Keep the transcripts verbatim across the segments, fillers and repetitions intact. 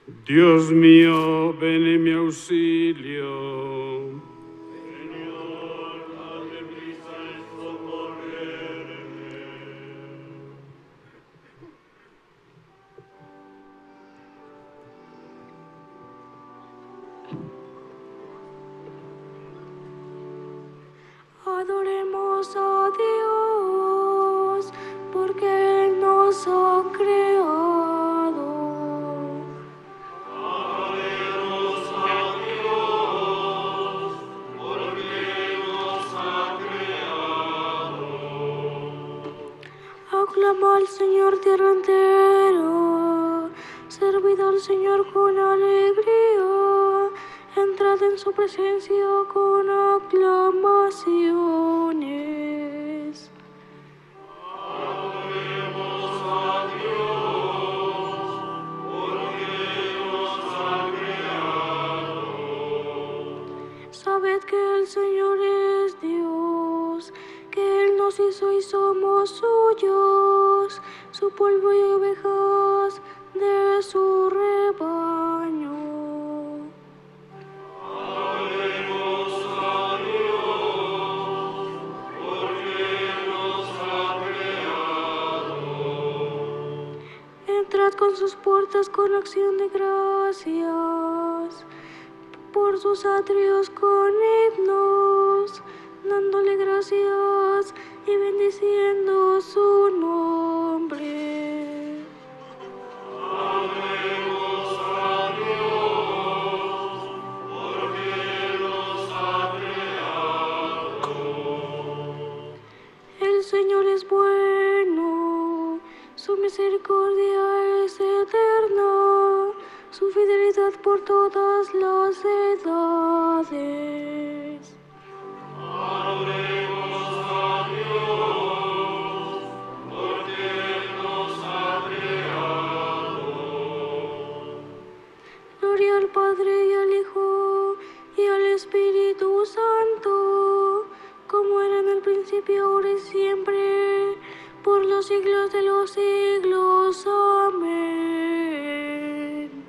Dios mío, ven en mi auxilio. Señor, date prisa en socorrerme. Adoremos a Dios, porque Él nos ha creado. Adoremos a Dios, porque nos ha creado. Aclama al Señor tierra entera, servid al Señor con alegría, entrad en su presencia con aclamaciones. Adoremos a Dios, porque nos ha creado. Sabed que el Señor es Dios, que Él nos hizo y somos suyos, su polvo y ovejas de su rebaño. Adoremos a Dios, porque nos ha creado. Entrad con sus puertas con acción de gracias, por sus atrios con himnos, dándole gracias y bendiciendo su nombre. Adoremos a Dios, porque nos ha creado. El Señor es bueno, su misericordia es eterna, su fidelidad por todas las edades. Adoremos a Dios, porque nos ha creado. Gloria al Padre y al Hijo y al Espíritu Santo, como era en el principio, ahora y siempre, por los siglos de los siglos. Amén.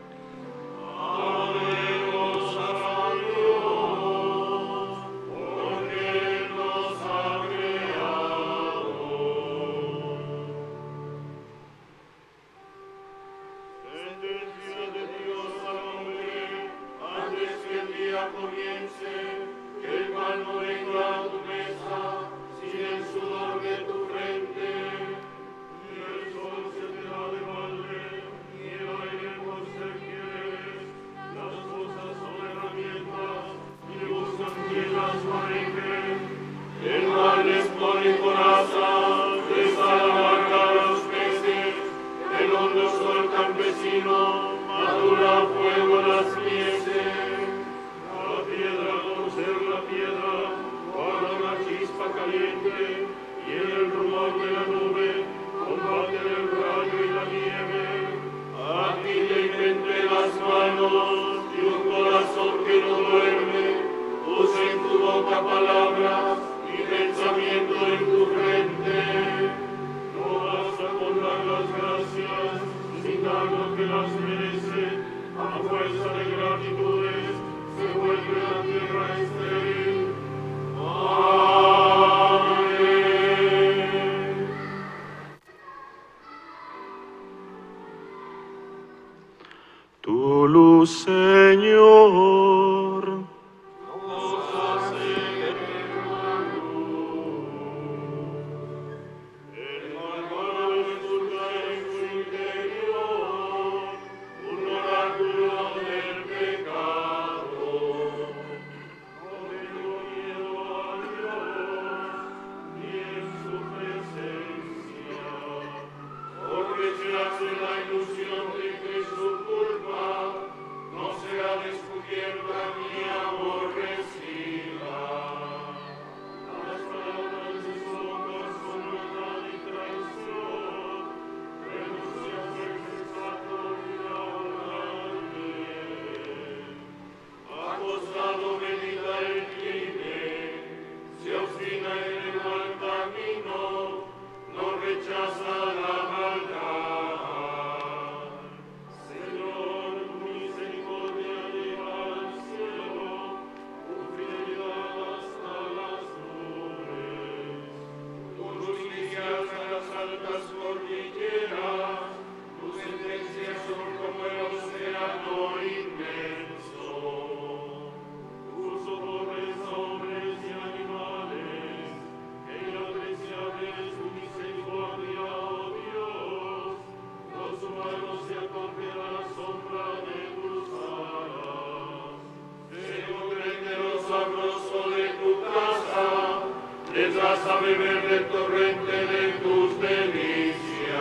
Adoremos a Dios, porque nos ha creado. Sentencia de Dios al hombre, antes que el día comience, que el mal no venga a tu mesa, sin el sudor de tu frente. Y el sol se te da de balde, y el aire por ser quieres. Las cosas son herramientas, y buscan quien las maneje. El mal les pone coraza, les da la marca a los peces. El hondo sol campesino madura a fuego las mieses. La piedra conserva la piedra, guarda una chispa caliente, y en el rumor de la nube combate el rayo y la nieve. A ti te inventé las manos y un corazón que no duerme. Puse en tu boca palabras y pensamiento en tu frente. No basta con dar las gracias sin dar lo que las merece. A fuerza de gratitudes se vuelve la tierra estéril. Amén. Tu luz, Señor, Nos hace el malvado resulta en su interior un oráculo del pecado. No tengo miedo a Dios ni en su presencia, porque se hace la ilusión de que su culpa no sea descubierta ni aborrecida. Las palabras de su boca son maldad y traición, renuncia a ser sensato y a obrar bien. Acostado medita el crimen, se obstina en el mal camino, no rechaza la maldad. a beber del torrente de tus delicias.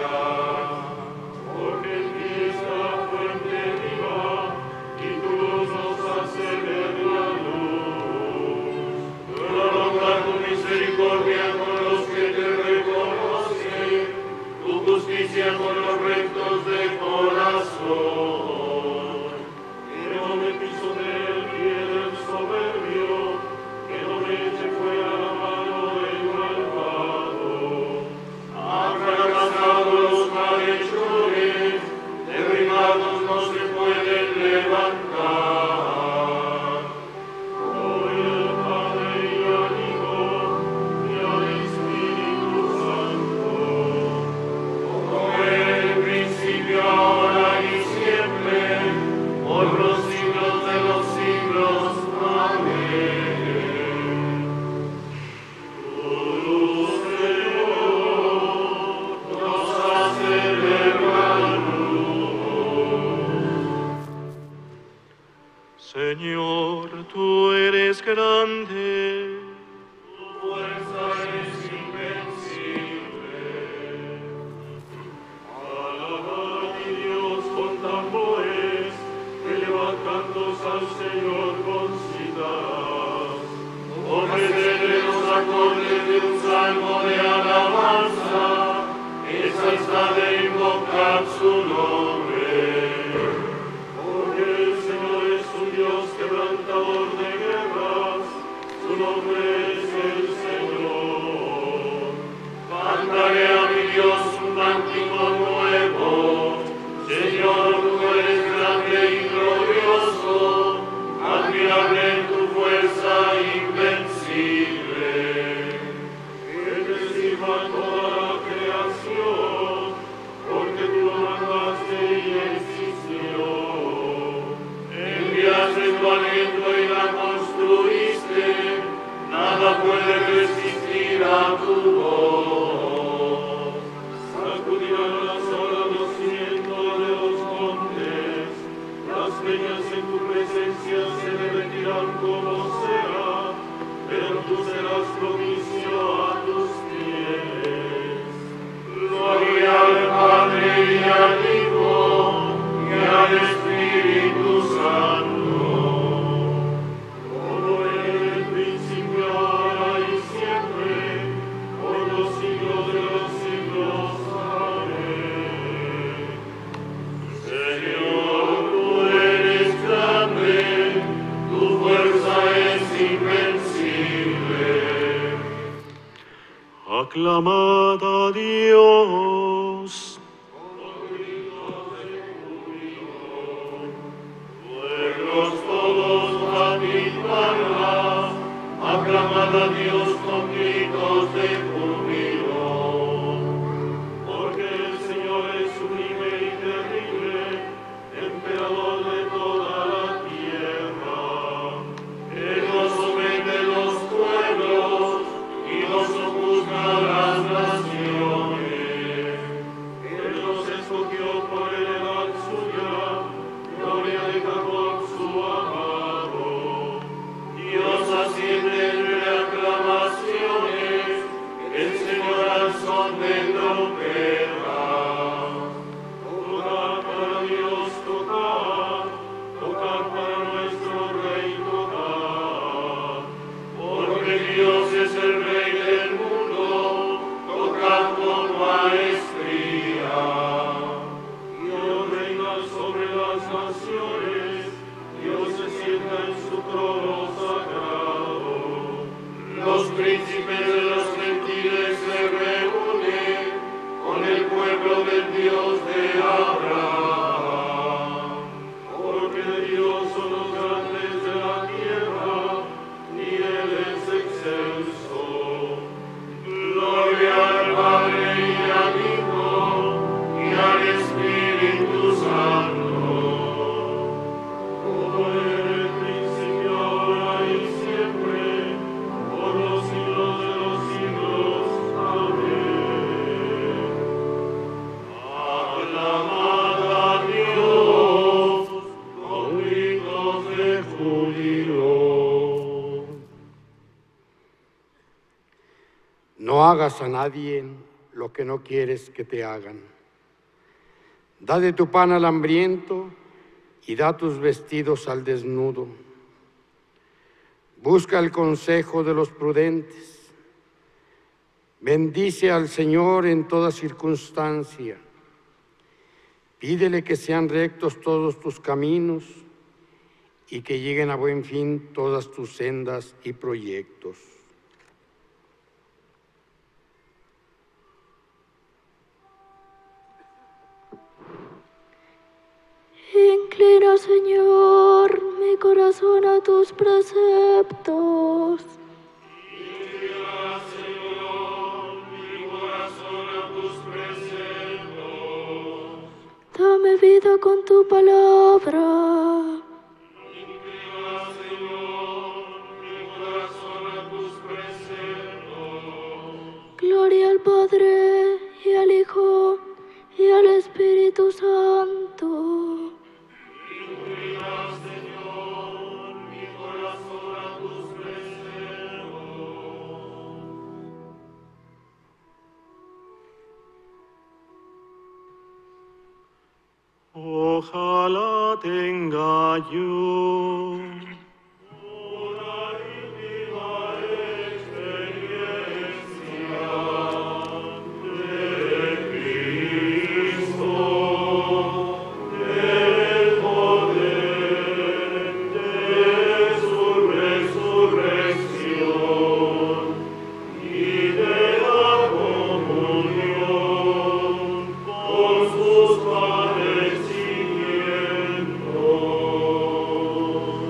Porque en ti está la fuente viva, y tu luz nos hace ver la luz. Prolonga tu misericordia con los que te reconocen, tu justicia con los rectos de corazón. Que no me pisotee el pie del soberbio, que no me eche fuera la mano del malvado. Han fracasado los malhechores, derribados no se pueden levantar. Gloria al Padre y al Hijo y al Espíritu Santo, como en el principio, ahora y siempre, por los siglos de los siglos. Amén. Señor, tú eres grande, Tu fuerza es invencible. Alabad a Dios con tambores, elevad cantos al Señor con cítaras. Ofrecedle los acordes de un salmo de alabanza, esa está de invocar su nombre. Porque el Señor es un Dios quebrantador de guerras, hagas a nadie lo que no quieres que te hagan. Da de tu pan al hambriento y da tus vestidos al desnudo. Busca el consejo de los prudentes. Bendice al Señor en toda circunstancia. Pídele que sean rectos todos tus caminos y que lleguen a buen fin todas tus sendas y proyectos. Inclina, Señor, mi corazón a tus preceptos. Inclina, Señor, mi corazón a tus preceptos. Dame vida con tu palabra. Inclina, Señor, mi corazón a tus preceptos. Gloria al Padre, y al Hijo, y al Espíritu Santo. Inclina, Señor, mi corazón a tus preceptos. Ojalá tenga yo Una íntima experiencia de Cristo, del poder de su resurrección y de la comunión con sus padecimientos.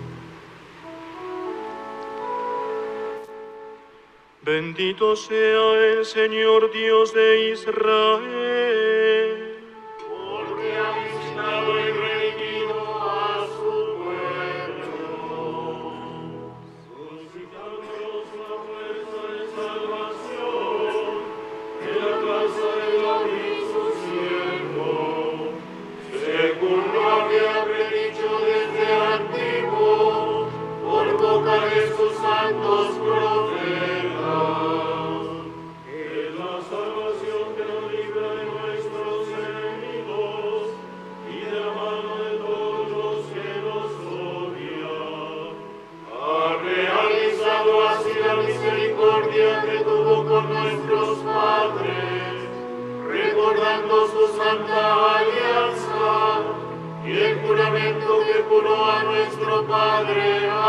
Bendito sea el Señor Dios de Israel, Porque ha visitado y redimido a su pueblo, suscitándonos la fuerza de salvación en la casa de David su siervo, según lo había predicho desde antiguo por boca de sus santos profetas. Es la salvación que nos libra de nuestros enemigos y de la mano de todos los que nos odian. Ha realizado así la misericordia que tuvo con nuestros padres, recordando su santa alianza y el juramento que juró a nuestro padre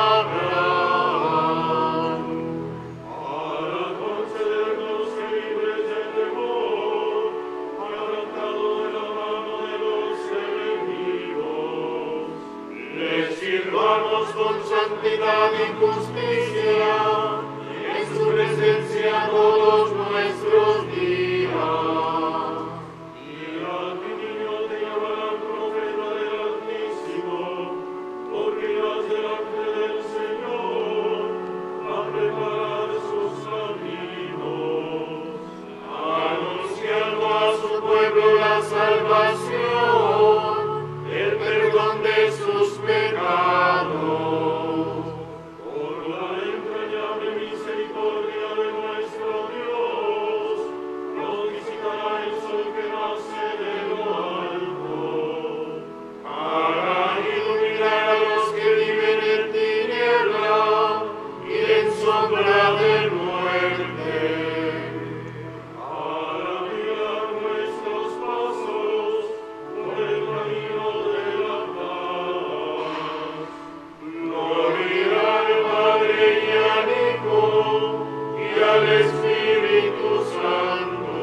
Abraham. Para concedernos que libres del temor, arrancado de la mano de los enemigos, les sirvamos con santidad y justicia en su presencia todos nuestros días. Y a ti, niño, te llamarán profeta del Altísimo, porque irás delante del Señor a preparar sus caminos, anunciando a su pueblo la salvación, el perdón de sus pecados. Por la entrañable misericordia de nuestro Dios, nos visitará el sol que nace de lo alto, para iluminar a los que viven en tiniebla y en sombra de muerte, para guiar nuestros pasos por el camino de la paz. Gloria al Padre y al Hijo y al Espíritu Santo,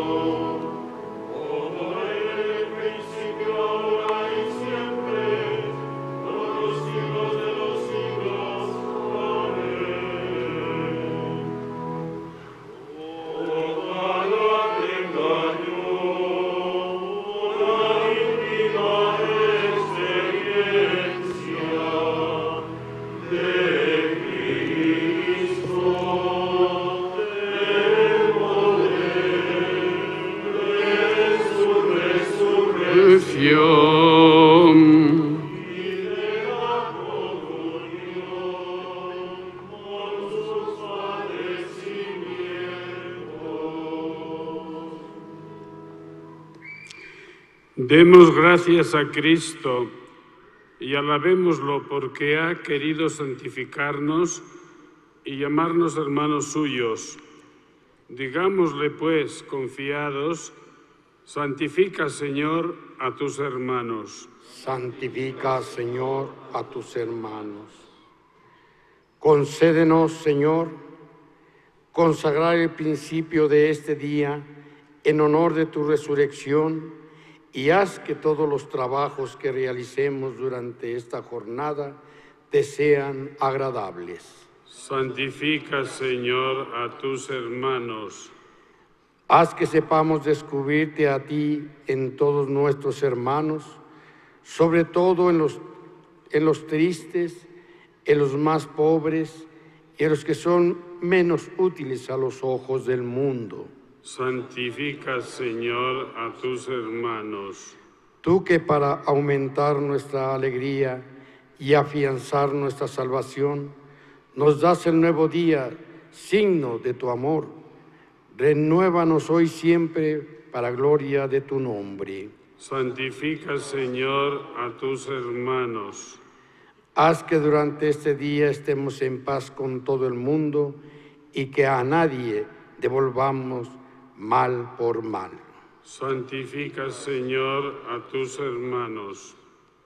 como era en el principio, ahora y siempre, por los siglos de los siglos. Amén. Ojalá tenga yo una íntima experiencia de Cristo, del poder de su resurrección y de la comunión con sus padecimientos. Demos gracias a Cristo y alabémoslo porque ha querido santificarnos y llamarnos hermanos suyos. Digámosle pues, confiados, santifica, Señor, a tus hermanos. Santifica, Señor, a tus hermanos. Concédenos, Señor, consagrar el principio de este día en honor de tu resurrección y haz que todos los trabajos que realicemos durante esta jornada te sean agradables. Santifica, Señor, a tus hermanos. Haz que sepamos descubrirte a ti en todos nuestros hermanos, sobre todo en los, en los tristes, en los más pobres y en los que son menos útiles a los ojos del mundo. Santifica, Señor, a tus hermanos. Tú que para aumentar nuestra alegría y afianzar nuestra salvación, nos das el nuevo día, signo de tu amor. Renuévanos hoy siempre para gloria de tu nombre. Santifica, Señor, a tus hermanos. Haz que durante este día estemos en paz con todo el mundo y que a nadie devolvamos mal por mal. Santifica, Señor, a tus hermanos.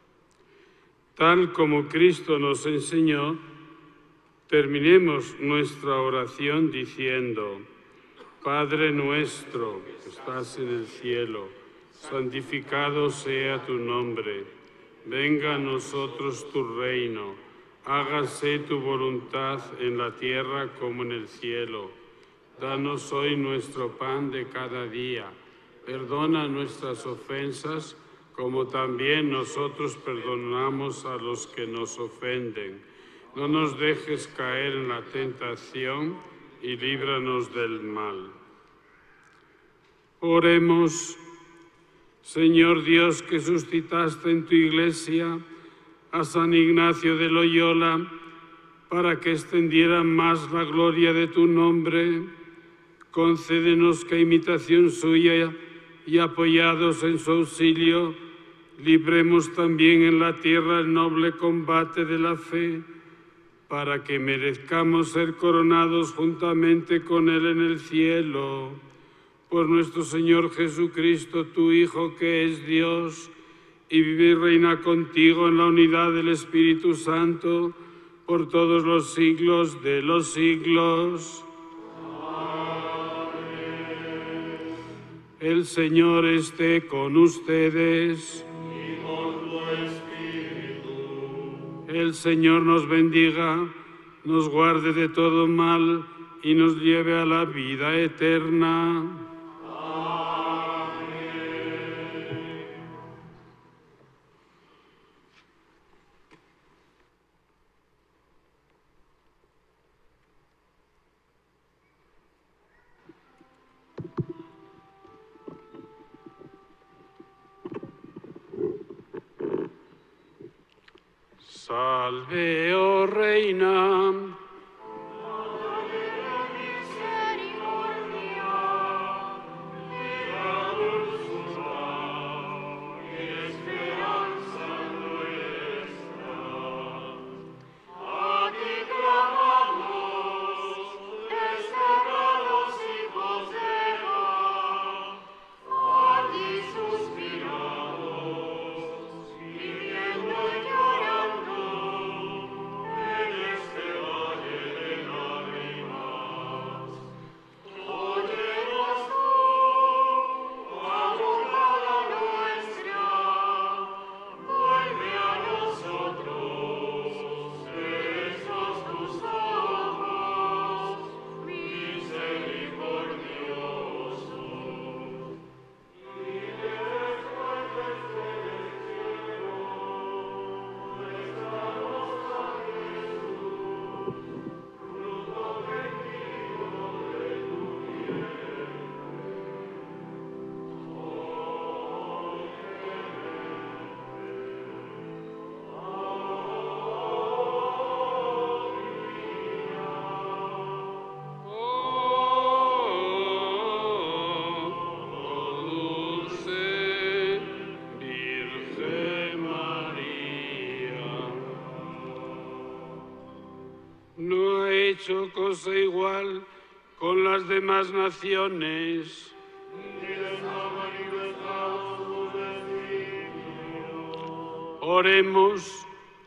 Tal como Cristo nos enseñó, terminemos nuestra oración diciendo: Padre nuestro que estás en el cielo, santificado sea tu nombre. Venga a nosotros tu reino. Hágase tu voluntad en la tierra como en el cielo. Danos hoy nuestro pan de cada día. Perdona nuestras ofensas, como también nosotros perdonamos a los que nos ofenden. No nos dejes caer en la tentación y líbranos del mal. Oremos. Señor Dios, que suscitaste en tu Iglesia a San Ignacio de Loyola para que extendiera más la gloria de tu nombre, concédenos que a imitación suya y apoyados en su auxilio, libremos también en la tierra el noble combate de la fe, para que merezcamos ser coronados juntamente con él en el cielo. Por nuestro Señor Jesucristo, tu Hijo, que es Dios, y vive y reina contigo en la unidad del Espíritu Santo, por todos los siglos de los siglos. Amén. El Señor esté con ustedes. Y con tu espíritu. El Señor nos bendiga, nos guarde de todo mal y nos lleve a la vida eterna. Salve, oh Reina. Este hecho cosa igual con las demás naciones. Oremos.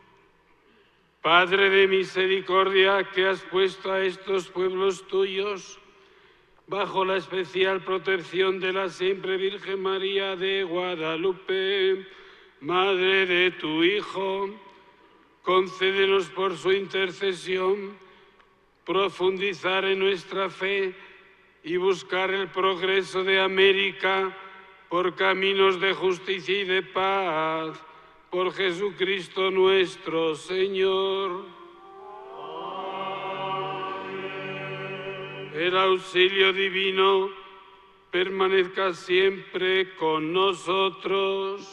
Padre de misericordia, que has puesto a estos pueblos tuyos bajo la especial protección de la siempre Virgen María de Guadalupe, Madre de tu Hijo, concédenos por su intercesión profundizar en nuestra fe y buscar el progreso de América por caminos de justicia y de paz. Por Jesucristo nuestro Señor. Amén. El auxilio divino permanezca siempre con nosotros.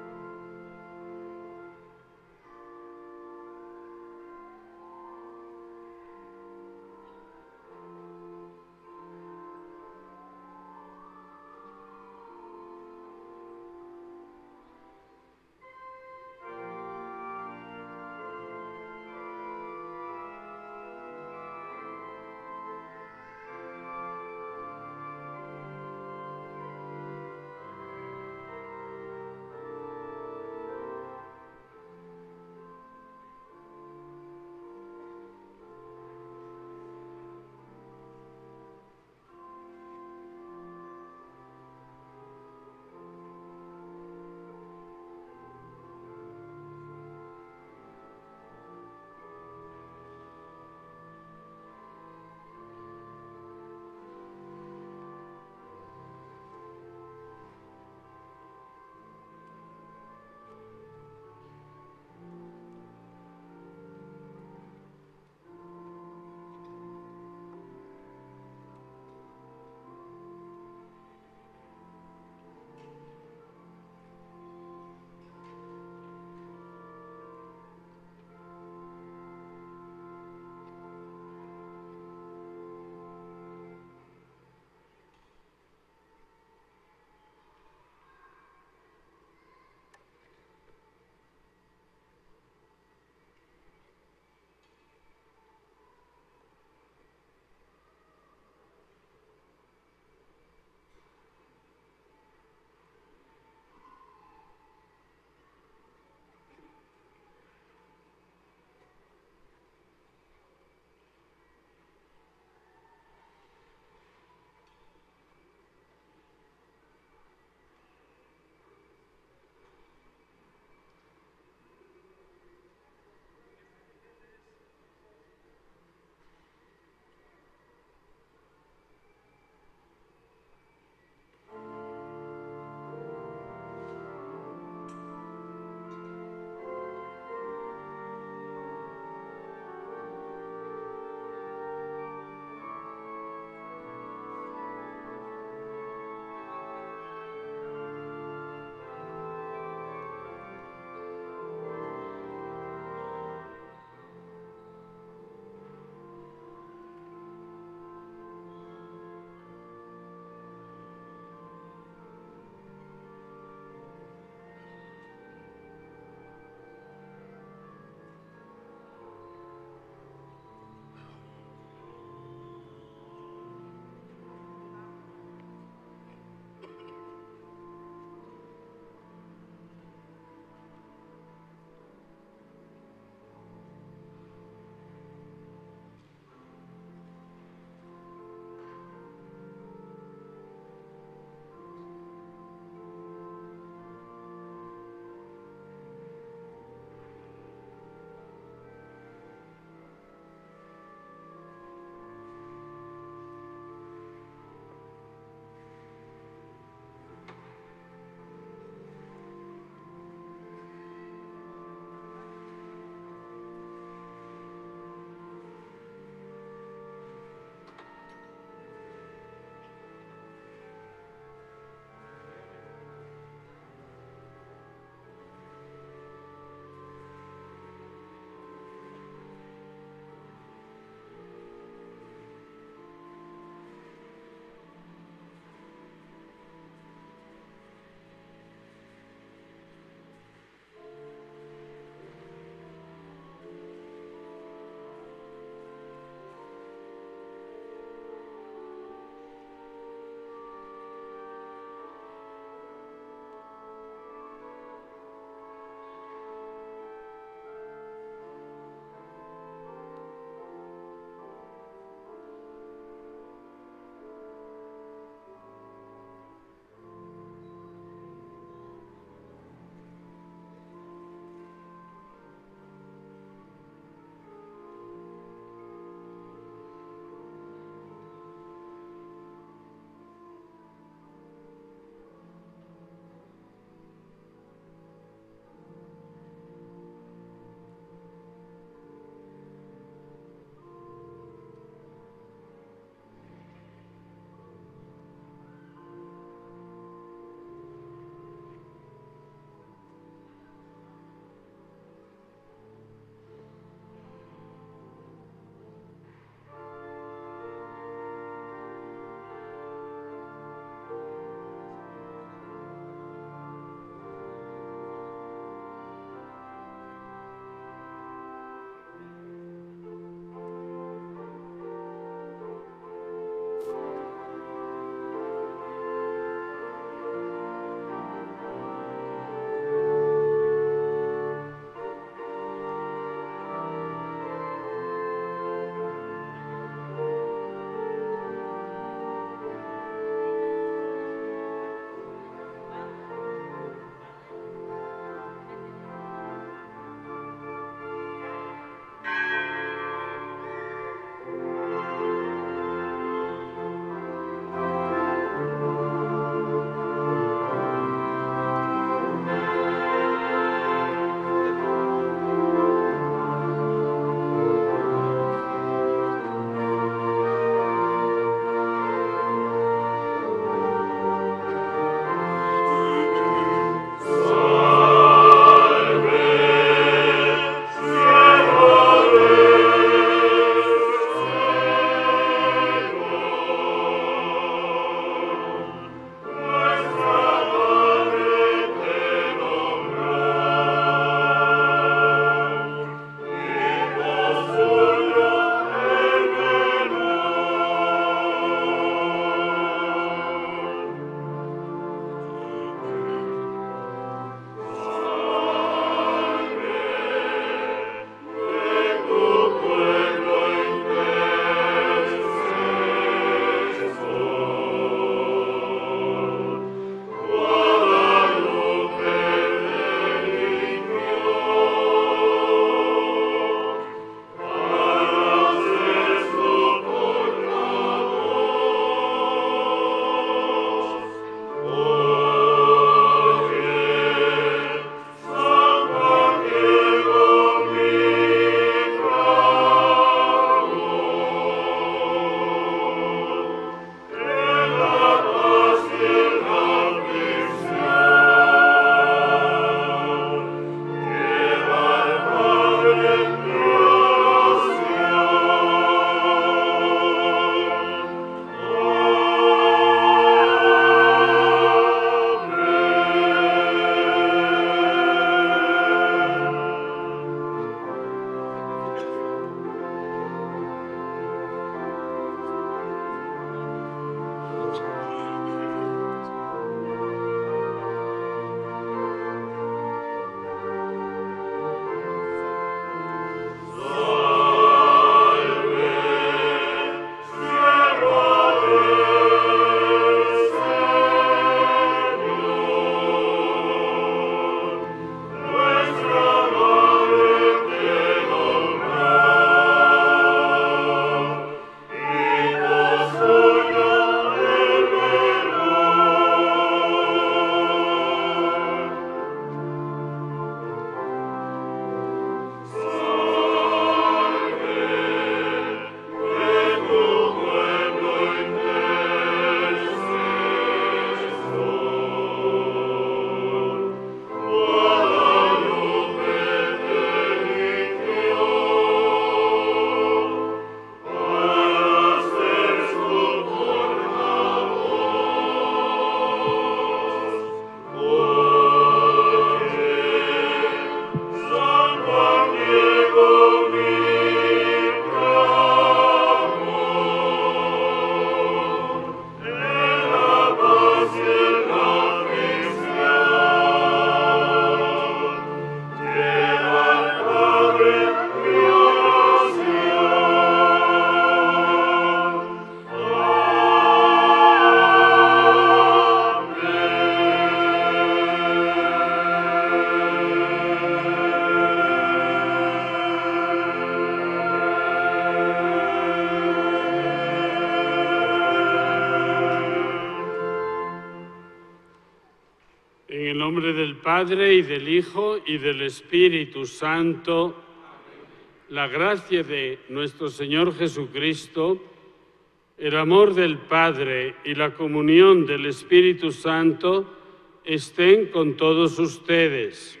el nombre del Padre, y del Hijo, y del Espíritu Santo. La gracia de nuestro Señor Jesucristo, el amor del Padre y la comunión del Espíritu Santo estén con todos ustedes.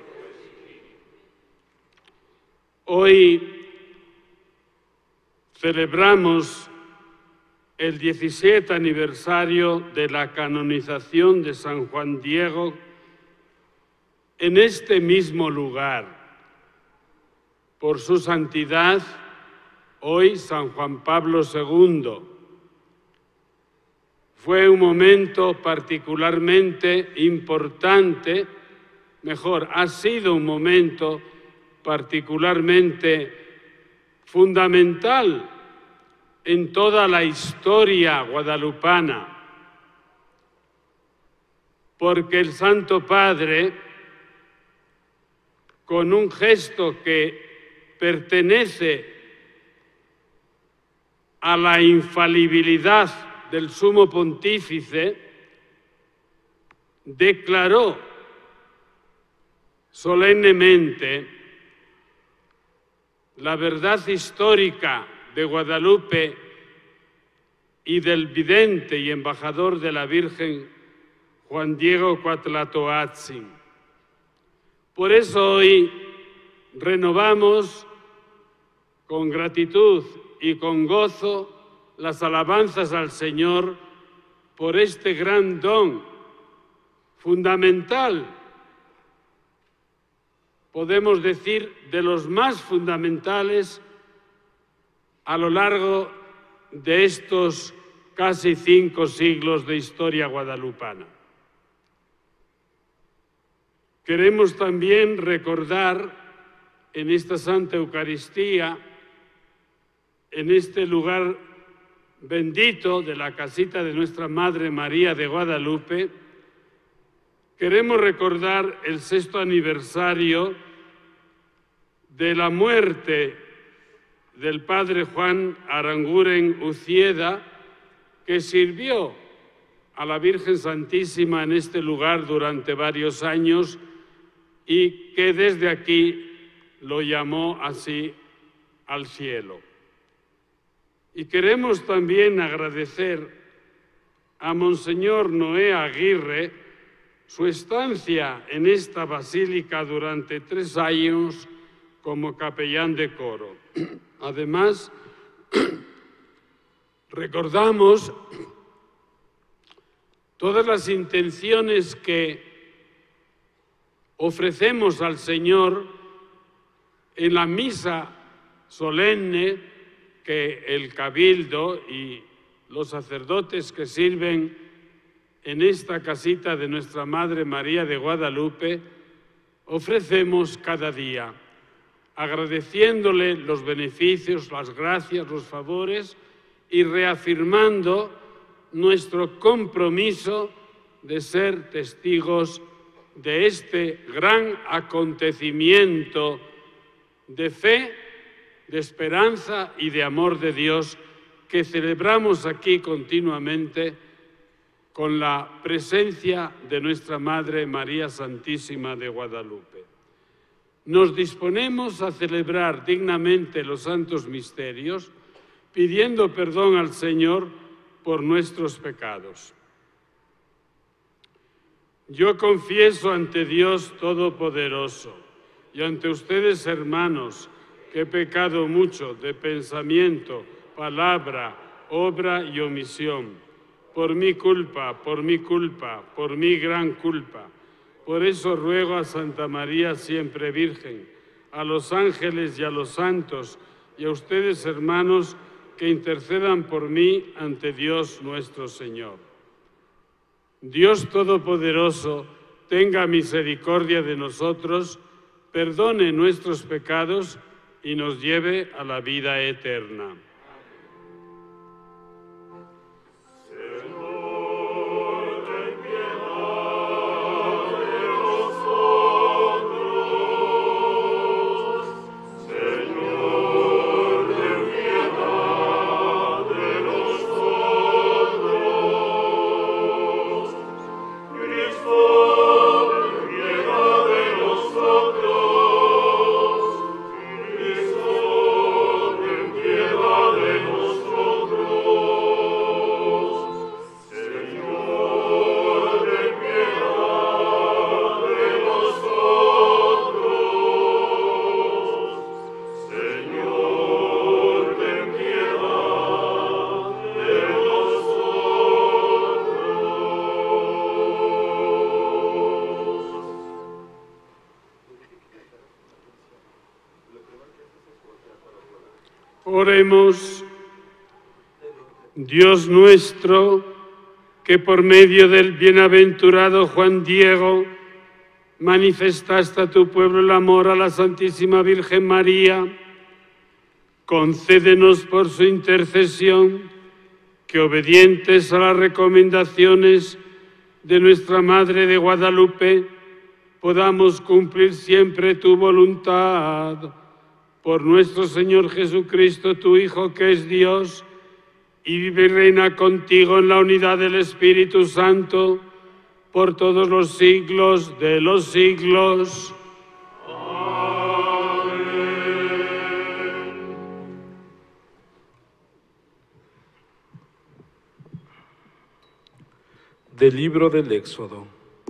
Hoy celebramos el diecisiete aniversario de la canonización de San Juan Diego en este mismo lugar. Por su santidad, hoy San Juan Pablo segundo. Fue un momento particularmente importante, mejor, ha sido un momento particularmente fundamental en toda la historia guadalupana, porque el Santo Padre, con un gesto que pertenece a la infalibilidad del Sumo Pontífice, declaró solemnemente la verdad histórica de Guadalupe y del vidente y embajador de la Virgen Juan Diego Cuatlatoatzin. Por eso hoy renovamos con gratitud y con gozo las alabanzas al Señor por este gran don fundamental, podemos decir de los más fundamentales a lo largo de estos casi cinco siglos de historia guadalupana. Queremos también recordar en esta Santa Eucaristía, en este lugar bendito de la casita de nuestra Madre María de Guadalupe, queremos recordar el sexto aniversario de la muerte del Padre Juan Aranguren Ucieda, que sirvió a la Virgen Santísima en este lugar durante varios años y que desde aquí lo llamó así al cielo. Y queremos también agradecer a Monseñor Noé Aguirre su estancia en esta basílica durante tres años como capellán de coro. Además, recordamos todas las intenciones que ofrecemos al Señor en la misa solemne que el cabildo y los sacerdotes que sirven en esta casita de nuestra Madre María de Guadalupe ofrecemos cada día, agradeciéndole los beneficios, las gracias, los favores y reafirmando nuestro compromiso de ser testigos de este gran acontecimiento de fe, de esperanza y de amor de Dios que celebramos aquí continuamente con la presencia de nuestra Madre María Santísima de Guadalupe. Nos disponemos a celebrar dignamente los santos misterios, pidiendo perdón al Señor por nuestros pecados. Yo confieso ante Dios Todopoderoso y ante ustedes, hermanos, que he pecado mucho de pensamiento, palabra, obra y omisión, por mi culpa, por mi culpa, por mi gran culpa. Por eso ruego a Santa María siempre Virgen, a los ángeles y a los santos, y a ustedes, hermanos, que intercedan por mí ante Dios nuestro Señor. Dios Todopoderoso, tenga misericordia de nosotros, perdone nuestros pecados y nos lleve a la vida eterna. Cristo Oremos. Dios nuestro, que por medio del bienaventurado Juan Diego manifestaste a tu pueblo el amor a la Santísima Virgen María, concédenos por su intercesión que, obedientes a las recomendaciones de nuestra Madre de Guadalupe, podamos cumplir siempre tu voluntad. Por nuestro Señor Jesucristo, tu Hijo, que es Dios, y vive y reina contigo en la unidad del Espíritu Santo, por todos los siglos de los siglos. Del libro del Éxodo.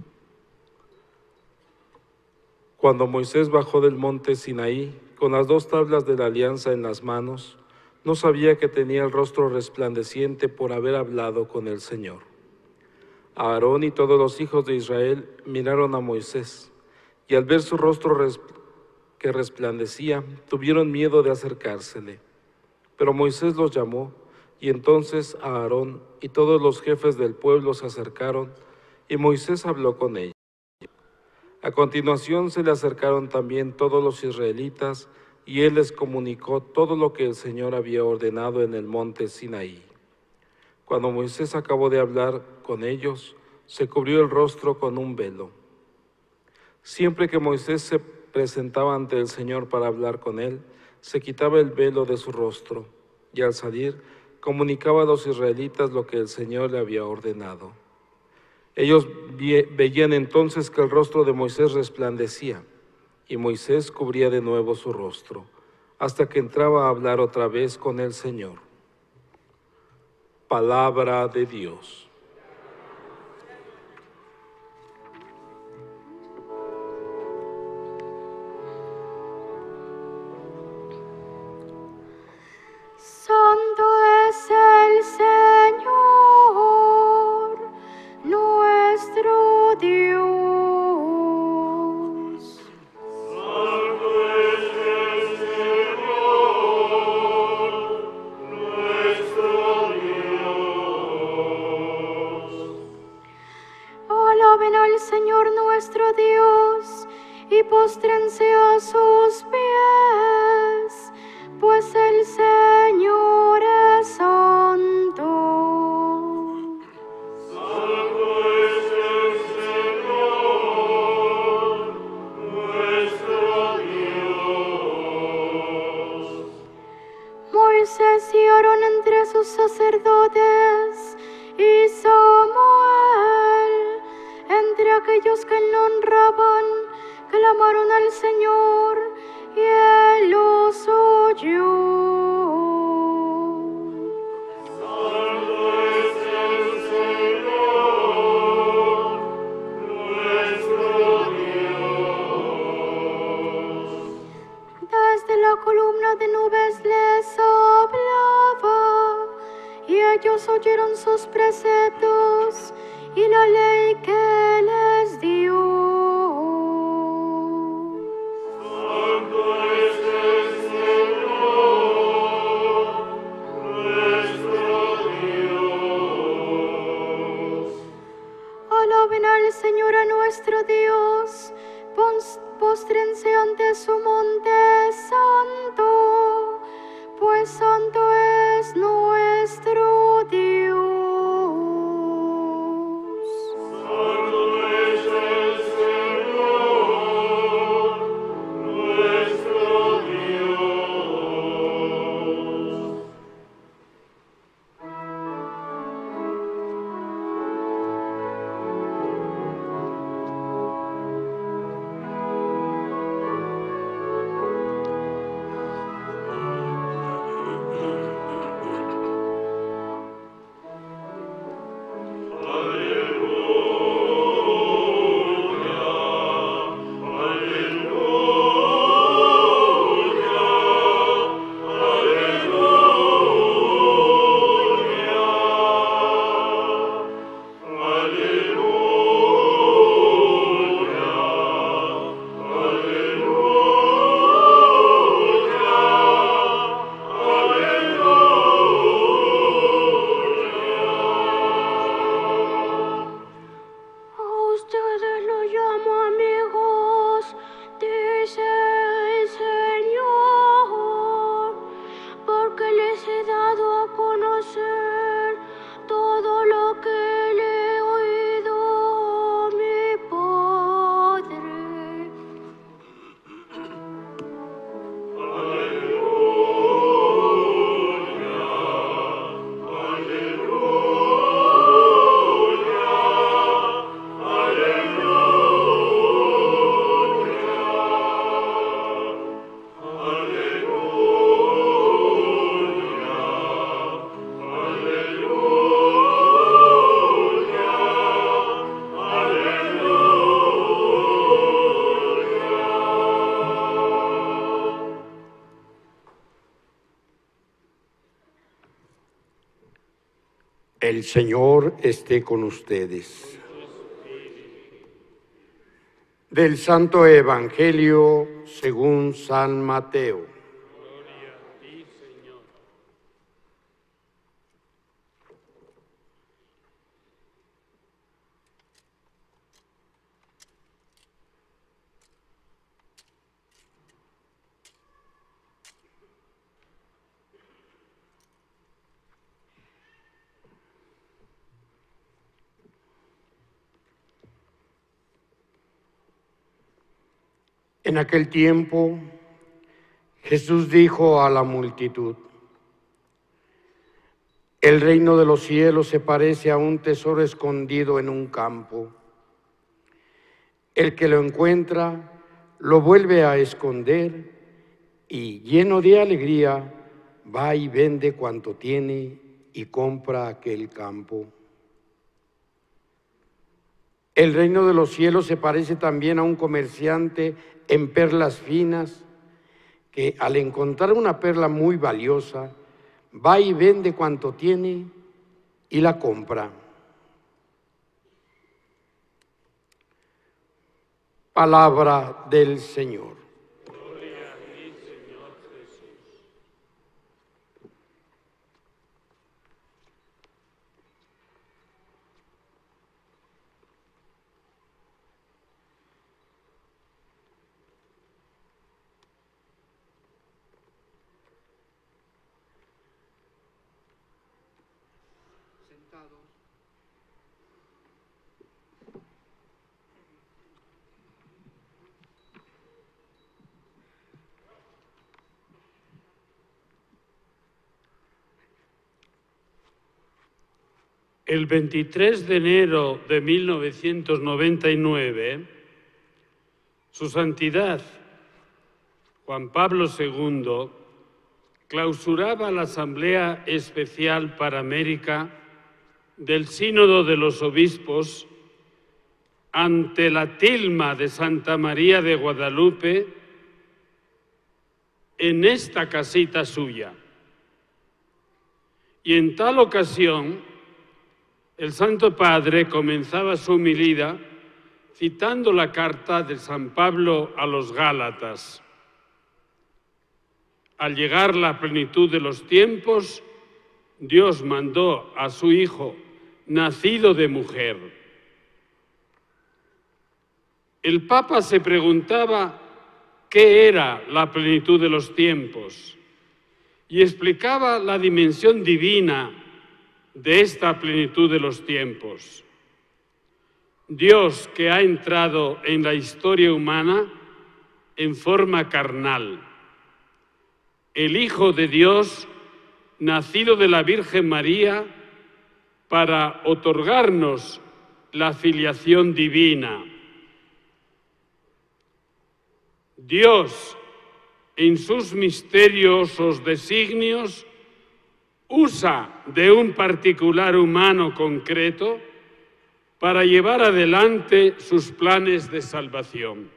Cuando Moisés bajó del monte Sinaí con las dos tablas de la alianza en las manos, no sabía que tenía el rostro resplandeciente por haber hablado con el Señor. Aarón y todos los hijos de Israel miraron a Moisés, y al ver su rostro res- que resplandecía, tuvieron miedo de acercársele. Pero Moisés los llamó, y entonces Aarón y todos los jefes del pueblo se acercaron, y Moisés habló con ellos. A continuación se le acercaron también todos los israelitas, y él les comunicó todo lo que el Señor había ordenado en el monte Sinaí. Cuando Moisés acabó de hablar con ellos, se cubrió el rostro con un velo. Siempre que Moisés se presentaba ante el Señor para hablar con él, se quitaba el velo de su rostro, y al salir, comunicaba a los israelitas lo que el Señor le había ordenado. Ellos veían entonces que el rostro de Moisés resplandecía, y Moisés cubría de nuevo su rostro, hasta que entraba a hablar otra vez con el Señor. Palabra de Dios. Santo es el Señor, nuestro Dios. Santo es el Señor, nuestro Dios. Alaben al Señor nuestro Dios y póstrense a sus pies, pues el Señor es santo. Santo es el Señor, nuestro Dios. Moisés y Aarón entre sus sacerdotes y Samuel entre aquellos que lo honraban, clamaron al Señor y Él los oyó. Santo es el Señor, nuestro Dios. Desde la columna de nubes les hablaba, y ellos oyeron sus preceptos y la ley que les dio. Santo es el Señor, nuestro Dios. Alaben al Señor, a nuestro Dios, pos- póstrense ante su monte santo, pues santo es nuestro Dios. Santo es el Señor, nuestro Dios. El Señor esté con ustedes. Del Santo Evangelio según San Mateo. Gloria a ti, Señor. En aquel tiempo, Jesús dijo a la multitud: el reino de los cielos se parece a un tesoro escondido en un campo. El que lo encuentra, lo vuelve a esconder y, lleno de alegría, va y vende cuanto tiene y compra aquel campo. El reino de los cielos se parece también a un comerciante en perlas finas que, al encontrar una perla muy valiosa, va y vende cuanto tiene y la compra. Palabra del Señor. Gloria a ti, Señor Jesús. El veintitrés de enero de mil novecientos noventa y nueve, Su Santidad Juan Pablo segundo clausuraba la Asamblea Especial para América del Sínodo de los Obispos ante la tilma de Santa María de Guadalupe en esta casita suya. Y en tal ocasión, el Santo Padre comenzaba su homilía citando la carta de San Pablo a los Gálatas. Al llegar la plenitud de los tiempos, Dios mandó a su Hijo, nacido de mujer. El Papa se preguntaba qué era la plenitud de los tiempos y explicaba la dimensión divina de esta plenitud de los tiempos. Dios que ha entrado en la historia humana en forma carnal. El Hijo de Dios, nacido de la Virgen María, para otorgarnos la filiación divina. Dios, en sus misteriosos designios, usa de un particular humano concreto para llevar adelante sus planes de salvación.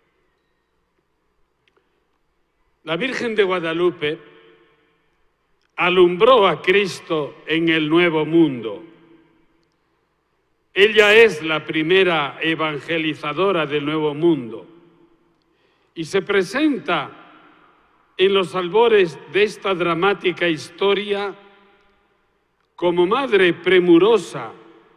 La Virgen de Guadalupe alumbró a Cristo en el Nuevo Mundo. Ella es la primera evangelizadora del Nuevo Mundo y se presenta en los albores de esta dramática historia como madre premurosa,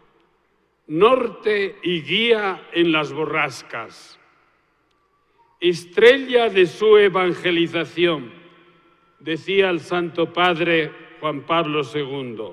norte y guía en las borrascas, estrella de su evangelización, decía el Santo Padre Juan Pablo segundo.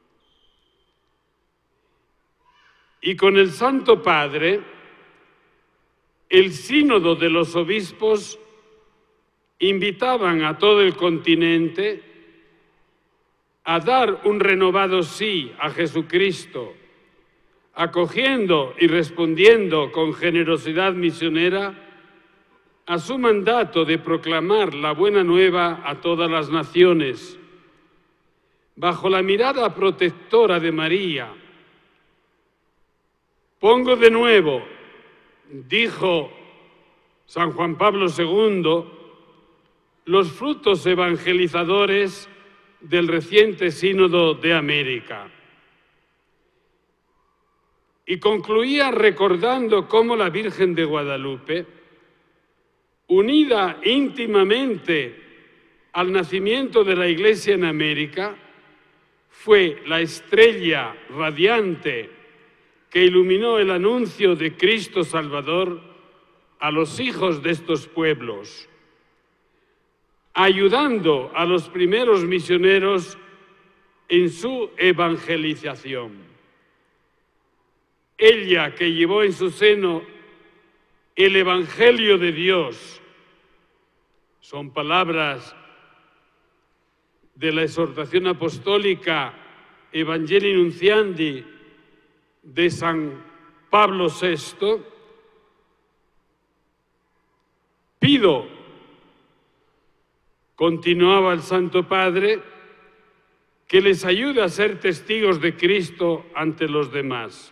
Y con el Santo Padre, el Sínodo de los Obispos invitaban a todo el continente a dar un renovado sí a Jesucristo, acogiendo y respondiendo con generosidad misionera a su mandato de proclamar la buena nueva a todas las naciones, bajo la mirada protectora de María. Pongo de nuevo, dijo San Juan Pablo segundo, los frutos evangelizadores del reciente Sínodo de América. y concluía recordando cómo la Virgen de Guadalupe, unida íntimamente al nacimiento de la Iglesia en América, fue la estrella radiante que iluminó el anuncio de Cristo Salvador a los hijos de estos pueblos, ayudando a los primeros misioneros en su evangelización. Ella, que llevó en su seno el Evangelio de Dios, son palabras de la exhortación apostólica Evangelii Nunciandi de San Pablo sexto, pido, continuaba el Santo Padre, que les ayude a ser testigos de Cristo ante los demás.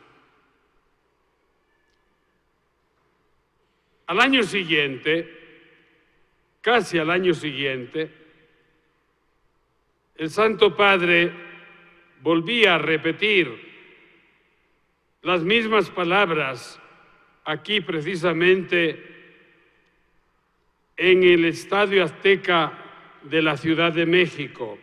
Al año siguiente, casi al año siguiente, el Santo Padre volvía a repetir las mismas palabras aquí precisamente en el Estadio Azteca de la Ciudad de México.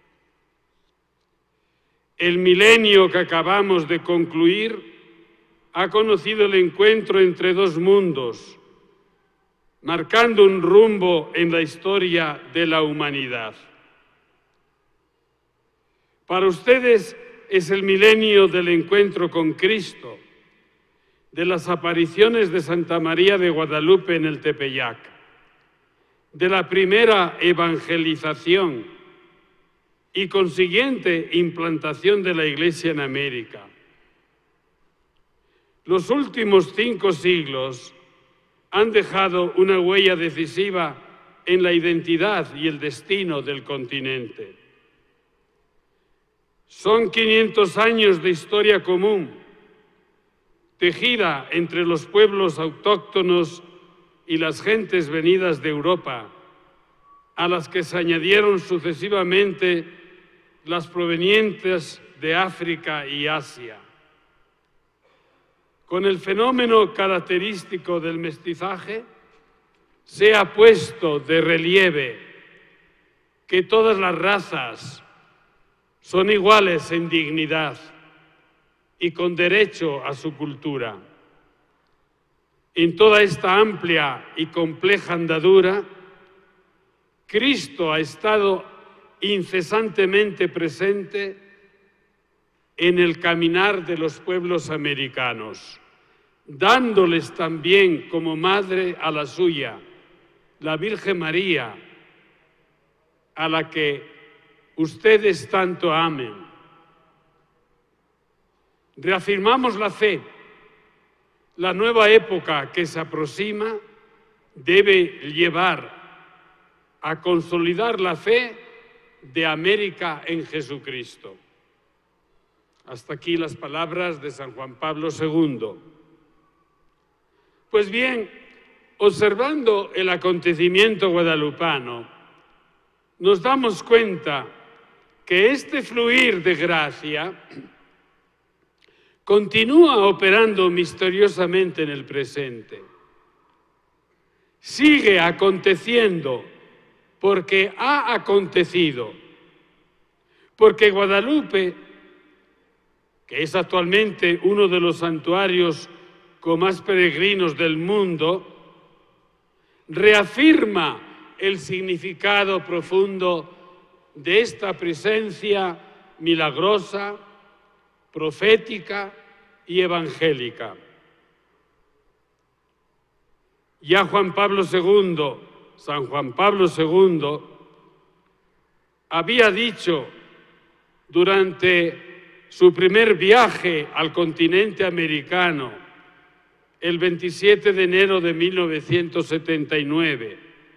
El milenio que acabamos de concluir ha conocido el encuentro entre dos mundos, marcando un rumbo en la historia de la humanidad. Para ustedes es el milenio del encuentro con Cristo, de las apariciones de Santa María de Guadalupe en el Tepeyac, de la primera evangelización y consiguiente implantación de la Iglesia en América. Los últimos cinco siglos han dejado una huella decisiva en la identidad y el destino del continente. Son quinientos años de historia común, tejida entre los pueblos autóctonos y las gentes venidas de Europa, a las que se añadieron sucesivamente las provenientes de África y Asia. Con el fenómeno característico del mestizaje, se ha puesto de relieve que todas las razas son iguales en dignidad y con derecho a su cultura. En toda esta amplia y compleja andadura, Cristo ha estado incesantemente presente en el caminar de los pueblos americanos, dándoles también como madre a la suya, la Virgen María, a la que ustedes tanto amen. Reafirmamos la fe. La nueva época que se aproxima debe llevar a consolidar la fe de América en Jesucristo. Hasta aquí las palabras de San Juan Pablo segundo. Pues bien, observando el acontecimiento guadalupano, nos damos cuenta que este fluir de gracia continúa operando misteriosamente en el presente. Sigue aconteciendo porque ha acontecido, porque Guadalupe, que es actualmente uno de los santuarios con más peregrinos del mundo, reafirma el significado profundo de esta presencia milagrosa, profética y evangélica. Ya Juan Pablo segundo, San Juan Pablo segundo, había dicho durante su primer viaje al continente americano, el veintisiete de enero de mil novecientos setenta y nueve,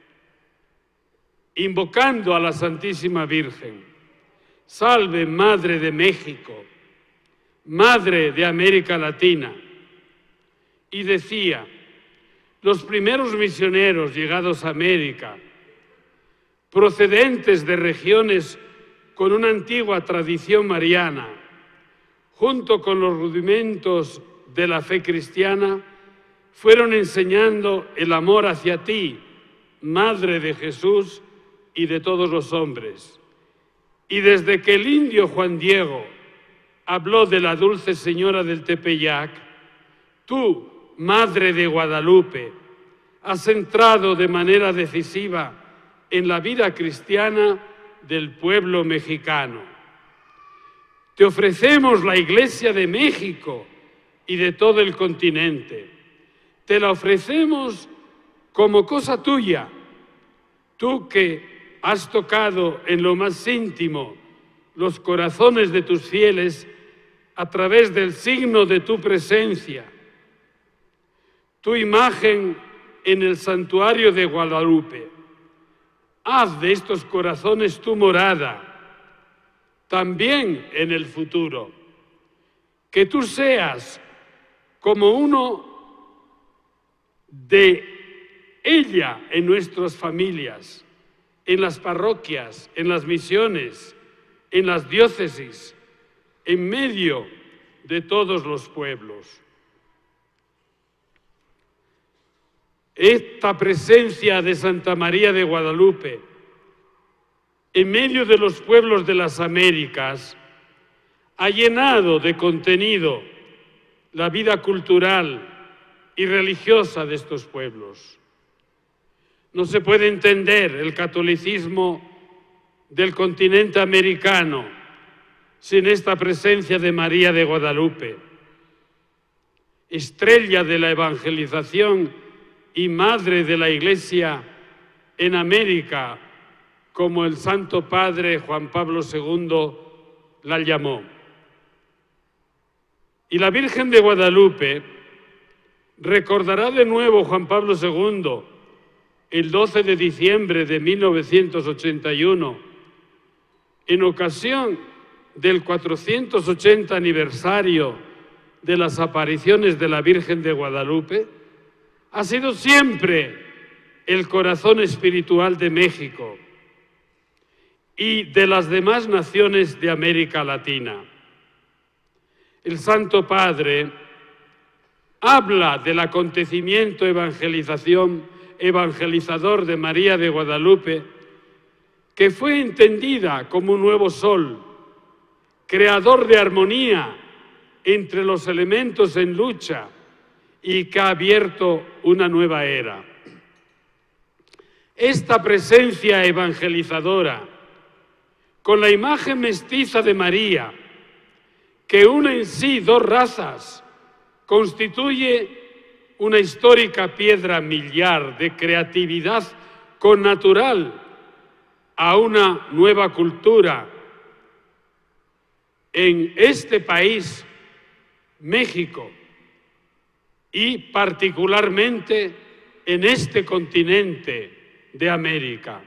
invocando a la Santísima Virgen: salve Madre de México, Madre de América Latina. Y decía: los primeros misioneros llegados a América, procedentes de regiones con una antigua tradición mariana, junto con los rudimentos de la fe cristiana fueron enseñando el amor hacia ti, Madre de Jesús y de todos los hombres. Y desde que el indio Juan Diego habló de la dulce Señora del Tepeyac, tú, Madre de Guadalupe, has entrado de manera decisiva en la vida cristiana del pueblo mexicano. Te ofrecemos la Iglesia de México y de todo el continente. Te la ofrecemos como cosa tuya, tú que has tocado en lo más íntimo los corazones de tus fieles a través del signo de tu presencia. Tu imagen en el santuario de Guadalupe. Haz de estos corazones tu morada, también en el futuro. Que tú seas como uno de ella en nuestras familias, en las parroquias, en las misiones, en las diócesis, en medio de todos los pueblos. Esta presencia de Santa María de Guadalupe en medio de los pueblos de las Américas ha llenado de contenido la vida cultural y religiosa de estos pueblos. No se puede entender el catolicismo del continente americano sin esta presencia de María de Guadalupe, estrella de la evangelización y madre de la Iglesia en América, como el Santo Padre Juan Pablo segundo la llamó. Y la Virgen de Guadalupe recordará de nuevo Juan Pablo segundo el doce de diciembre de mil novecientos ochenta y uno, en ocasión del cuatrocientos ochenta aniversario de las apariciones de la Virgen de Guadalupe, ha sido siempre el corazón espiritual de México y de las demás naciones de América Latina. El Santo Padre habla del acontecimiento evangelización, evangelizador de María de Guadalupe, que fue entendida como un nuevo sol, creador de armonía entre los elementos en lucha, y que ha abierto una nueva era. Esta presencia evangelizadora, con la imagen mestiza de María, que une en sí dos razas, constituye una histórica piedra miliar de creatividad connatural a una nueva cultura en este país, México, y particularmente en este continente de América.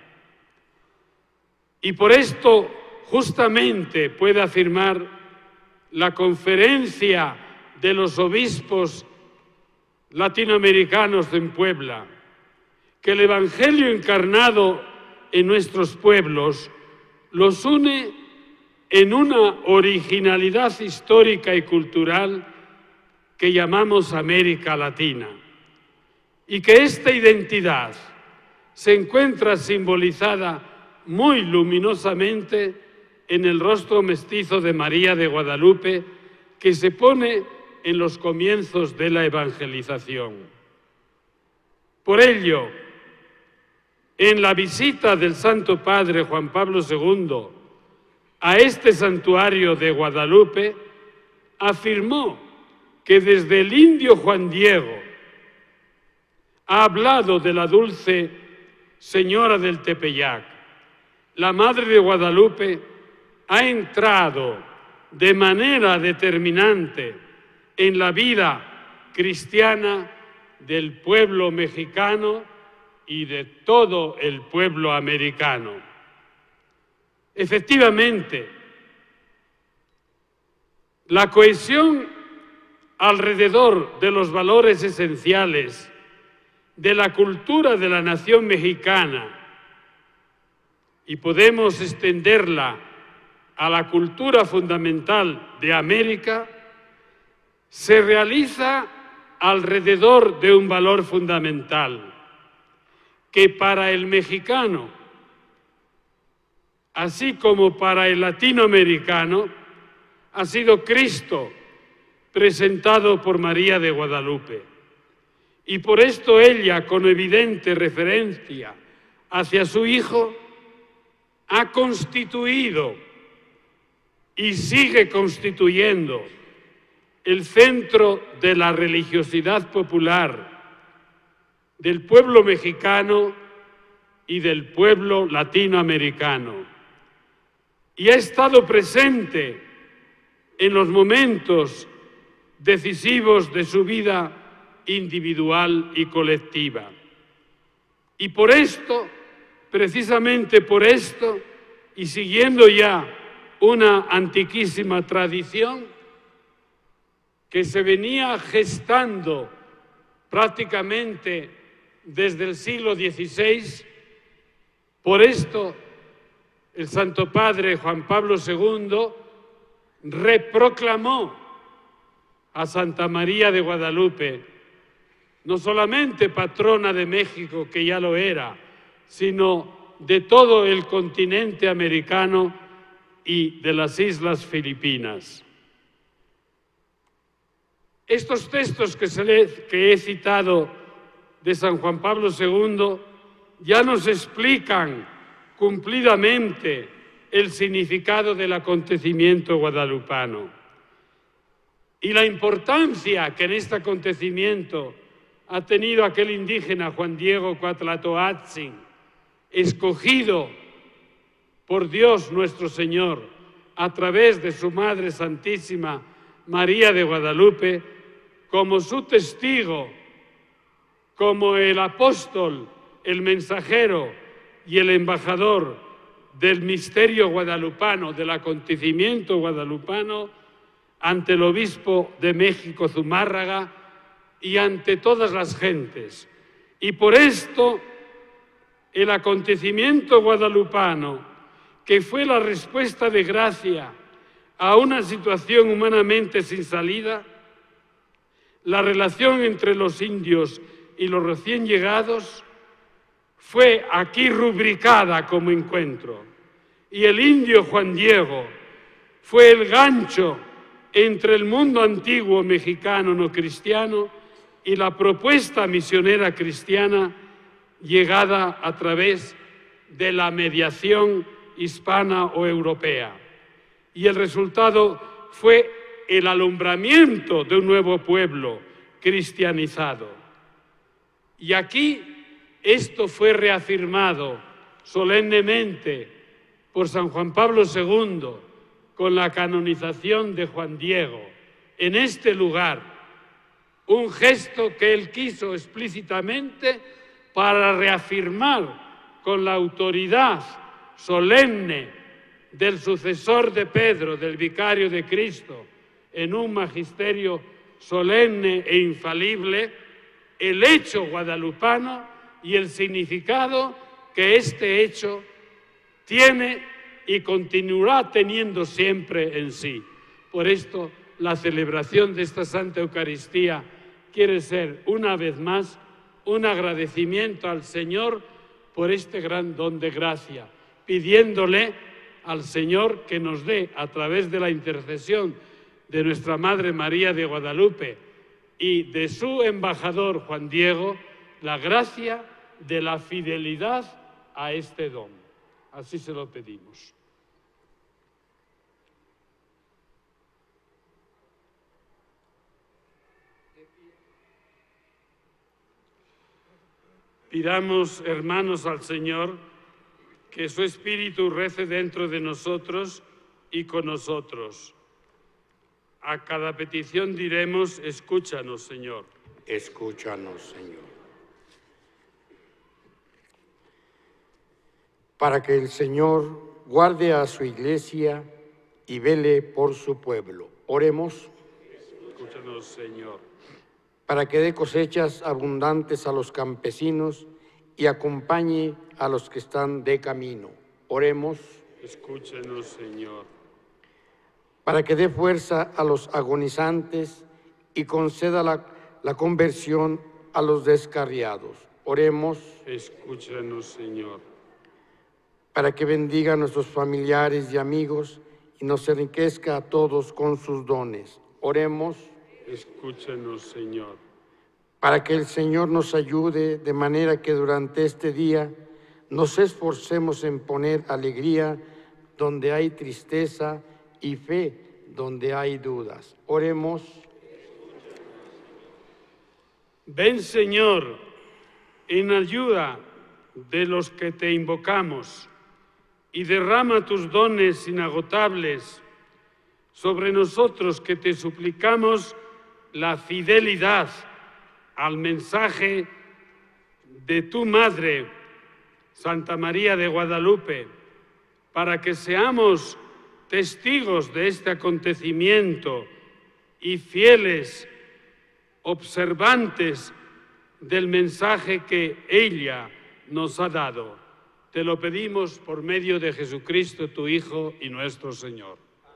Y por esto justamente puede afirmar la Conferencia de los Obispos Latinoamericanos en Puebla, que el Evangelio encarnado en nuestros pueblos los une en una originalidad histórica y cultural que llamamos América Latina, y que esta identidad se encuentra simbolizada muy luminosamente en el rostro mestizo de María de Guadalupe, que se pone en los comienzos de la evangelización. Por ello, en la visita del Santo Padre Juan Pablo segundo a este santuario de Guadalupe, afirmó que desde el indio Juan Diego ha hablado de la dulce Señora del Tepeyac. La Madre de Guadalupe ha entrado de manera determinante en la vida cristiana del pueblo mexicano y de todo el pueblo americano. Efectivamente, la cohesión alrededor de los valores esenciales de la cultura de la nación mexicana, y podemos extenderla a la cultura fundamental de América, se realiza alrededor de un valor fundamental, que para el mexicano, así como para el latinoamericano, ha sido Cristo presentado por María de Guadalupe. Y por esto ella, con evidente referencia hacia su Hijo, ha constituido y sigue constituyendo el centro de la religiosidad popular del pueblo mexicano y del pueblo latinoamericano. Y ha estado presente en los momentos decisivos de su vida individual y colectiva. Y por esto, precisamente por esto, y siguiendo ya una antiquísima tradición que se venía gestando prácticamente desde el siglo dieciséis, por esto el Santo Padre Juan Pablo segundo reproclamó a Santa María de Guadalupe, no solamente patrona de México, que ya lo era, sino de todo el continente americano y de las islas Filipinas. Estos textos que, se le, que he citado de San Juan Pablo segundo ya nos explican cumplidamente el significado del acontecimiento guadalupano y la importancia que en este acontecimiento ha tenido aquel indígena Juan Diego Cuatlatoatzin, escogido por Dios nuestro Señor a través de su Madre Santísima María de Guadalupe como su testigo, como el apóstol, el mensajero y el embajador del misterio guadalupano, del acontecimiento guadalupano, ante el obispo de México, Zumárraga, y ante todas las gentes. Y por esto, el acontecimiento guadalupano, que fue la respuesta de gracia a una situación humanamente sin salida, la relación entre los indios y los recién llegados, fue aquí rubricada como encuentro. Y el indio Juan Diego fue el gancho entre el mundo antiguo mexicano no cristiano y la propuesta misionera cristiana llegada a través de la mediación hispana o europea. Y el resultado fue el alumbramiento de un nuevo pueblo cristianizado. Y aquí esto fue reafirmado solemnemente por San Juan Pablo segundo con la canonización de Juan Diego en este lugar, un gesto que él quiso explícitamente para reafirmar con la autoridad solemne del sucesor de Pedro, del vicario de Cristo, en un magisterio solemne e infalible, el hecho guadalupano y el significado que este hecho tiene y continuará teniendo siempre en sí. Por esto, la celebración de esta Santa Eucaristía quiere ser, una vez más, un agradecimiento al Señor por este gran don de gracia, pidiéndole al Señor que nos dé, a través de la intercesión de nuestra Madre María de Guadalupe y de su embajador Juan Diego, la gracia de la fidelidad a este don. Así se lo pedimos. Pidamos, hermanos, al Señor que su Espíritu rece dentro de nosotros y con nosotros. A cada petición diremos, escúchanos, Señor. Escúchanos, Señor. Para que el Señor guarde a su iglesia y vele por su pueblo. Oremos. Escúchanos, Señor. Para que dé cosechas abundantes a los campesinos y acompañe a los que están de camino. Oremos. Escúchenos, Señor. Para que dé fuerza a los agonizantes y conceda la, la conversión a los descarriados. Oremos Escúchanos, Señor. para que bendiga a nuestros familiares y amigos y nos enriquezca a todos con sus dones. Oremos Escúchanos, Señor. para que el Señor nos ayude de manera que durante este día nos esforcemos en poner alegría donde hay tristeza y fe donde hay dudas. Oremos. Ven, Señor, en ayuda de los que te invocamos y derrama tus dones inagotables sobre nosotros que te suplicamos la fidelidad al mensaje de tu Madre, Santa María de Guadalupe, para que seamos testigos de este acontecimiento y fieles observantes del mensaje que ella nos ha dado. Te lo pedimos por medio de Jesucristo, tu Hijo y nuestro Señor.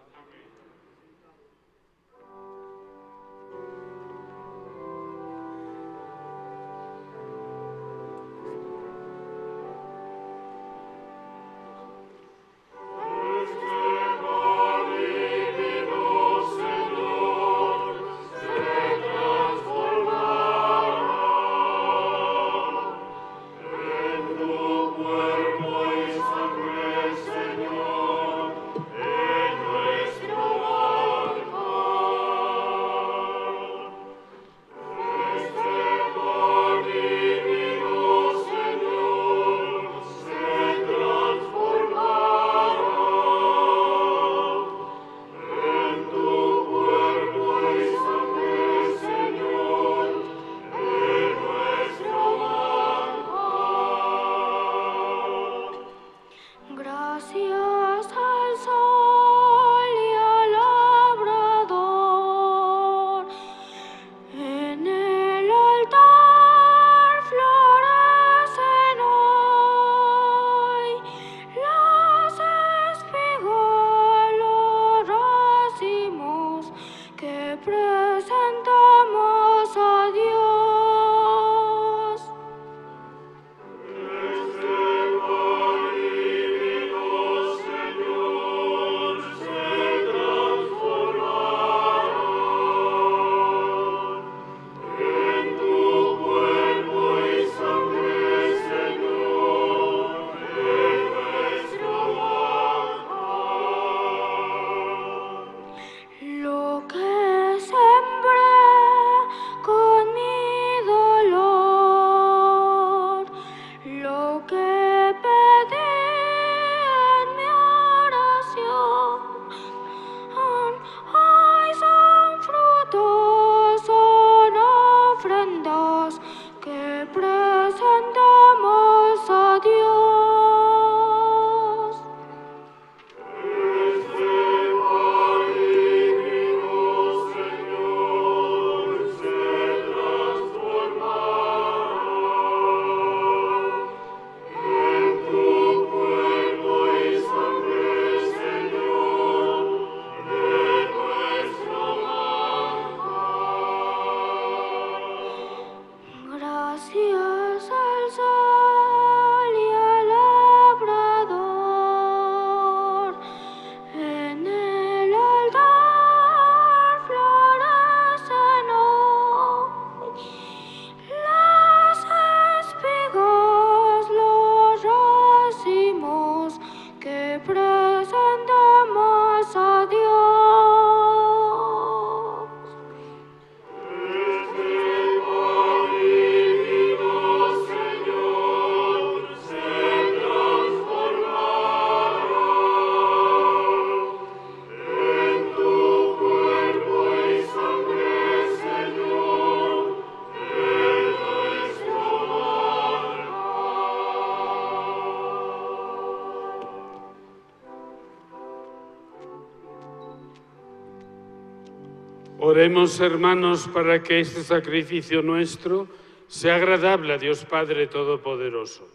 Oremos, hermanos, para que este sacrificio nuestro sea agradable a Dios Padre Todopoderoso.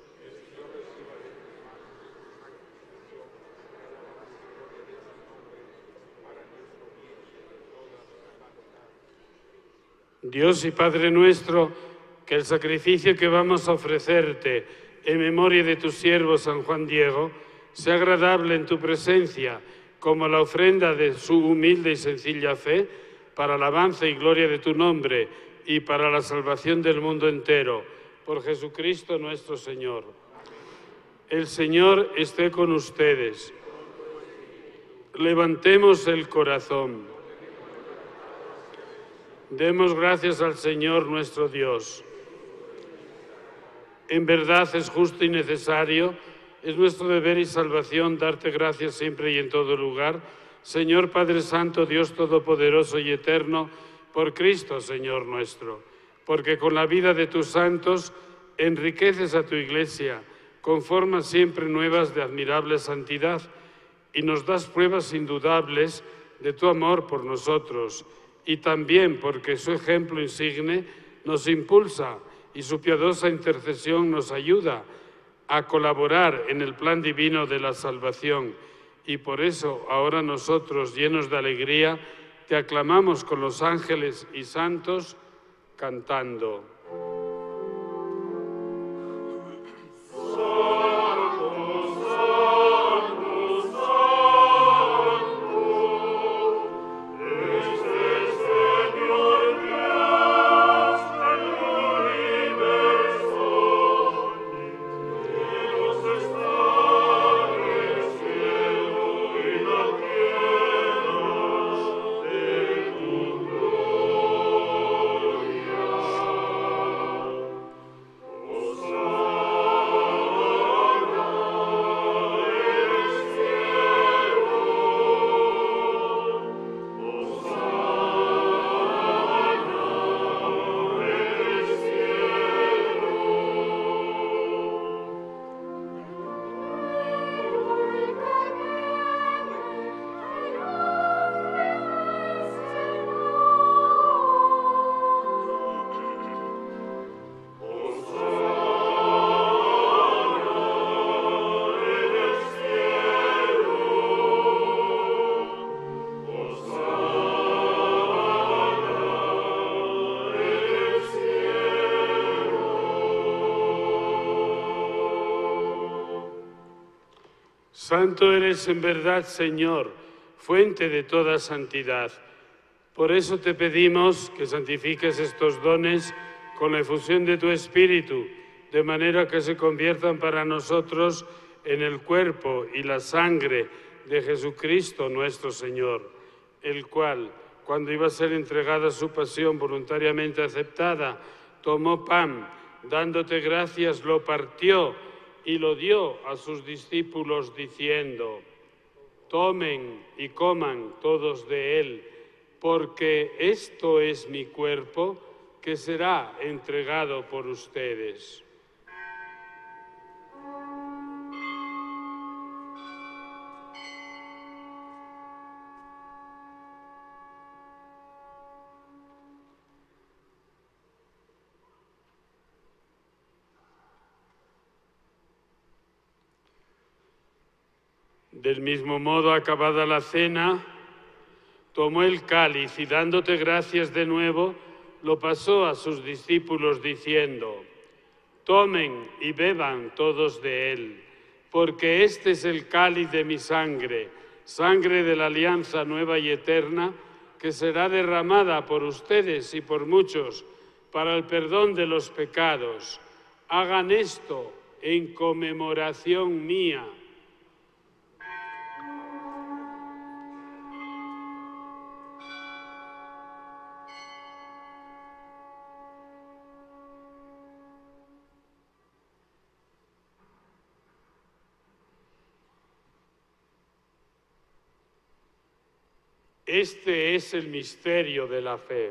Dios y Padre nuestro, que el sacrificio que vamos a ofrecerte en memoria de tu siervo San Juan Diego sea agradable en tu presencia, como la ofrenda de su humilde y sencilla fe, para alabanza y gloria de tu nombre y para la salvación del mundo entero. Por Jesucristo nuestro Señor. El Señor esté con ustedes. Levantemos el corazón. Demos gracias al Señor nuestro Dios. En verdad es justo y necesario, es nuestro deber y salvación darte gracias siempre y en todo lugar, Señor Padre Santo, Dios Todopoderoso y Eterno, por Cristo, Señor nuestro, porque con la vida de tus santos enriqueces a tu Iglesia, con formas siempre nuevas de admirable santidad, y nos das pruebas indudables de tu amor por nosotros, y también porque su ejemplo insigne nos impulsa y su piadosa intercesión nos ayuda a colaborar en el plan divino de la salvación. Y por eso ahora nosotros, llenos de alegría, te aclamamos con los ángeles y santos, cantando. Santo eres en verdad, Señor, fuente de toda santidad. Por eso te pedimos que santifiques estos dones con la efusión de tu Espíritu, de manera que se conviertan para nosotros en el cuerpo y la sangre de Jesucristo nuestro Señor, el cual, cuando iba a ser entregada su pasión voluntariamente aceptada, tomó pan, dándote gracias, lo partió y lo dio a sus discípulos diciendo: tomen y coman todos de él, porque esto es mi cuerpo que será entregado por ustedes. Del mismo modo, acabada la cena, tomó el cáliz y dándote gracias de nuevo, lo pasó a sus discípulos diciendo: tomen y beban todos de él, porque este es el cáliz de mi sangre, sangre de la alianza nueva y eterna, que será derramada por ustedes y por muchos para el perdón de los pecados. Hagan esto en conmemoración mía. Este es el misterio de la fe.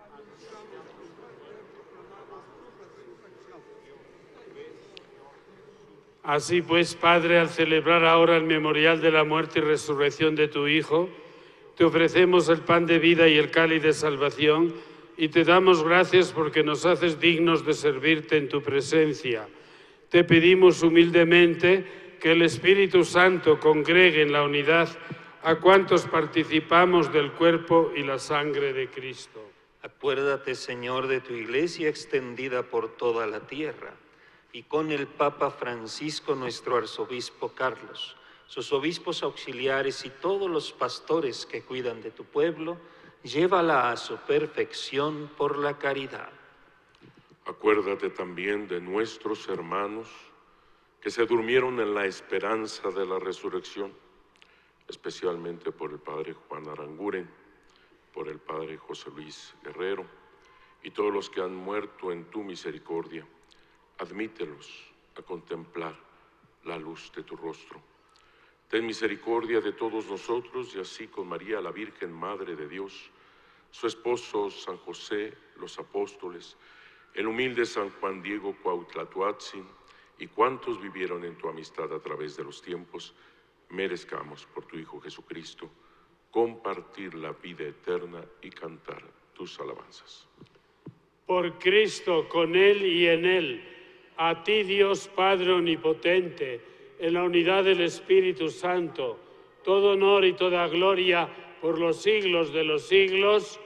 Así pues, Padre, al celebrar ahora el memorial de la muerte y resurrección de tu Hijo, te ofrecemos el pan de vida y el cáliz de salvación y te damos gracias porque nos haces dignos de servirte en tu presencia. Te pedimos humildemente que el Espíritu Santo congregue en la unidad a cuantos participamos del cuerpo y la sangre de Cristo. Acuérdate, Señor, de tu iglesia extendida por toda la tierra, y con el Papa Francisco, nuestro arzobispo Carlos, sus obispos auxiliares y todos los pastores que cuidan de tu pueblo, llévala a su perfección por la caridad. Acuérdate también de nuestros hermanos que se durmieron en la esperanza de la resurrección, especialmente por el Padre Juan Aranguren, por el Padre José Luis Guerrero y todos los que han muerto en tu misericordia. Admítelos a contemplar la luz de tu rostro. Ten misericordia de todos nosotros y así con María, la Virgen Madre de Dios, su esposo San José, los apóstoles, el humilde San Juan Diego Cuauhtlatoatzin y cuantos vivieron en tu amistad a través de los tiempos, merezcamos por tu Hijo Jesucristo compartir la vida eterna y cantar tus alabanzas. Por Cristo, con Él y en Él, a ti Dios Padre Omnipotente, en la unidad del Espíritu Santo, todo honor y toda gloria por los siglos de los siglos.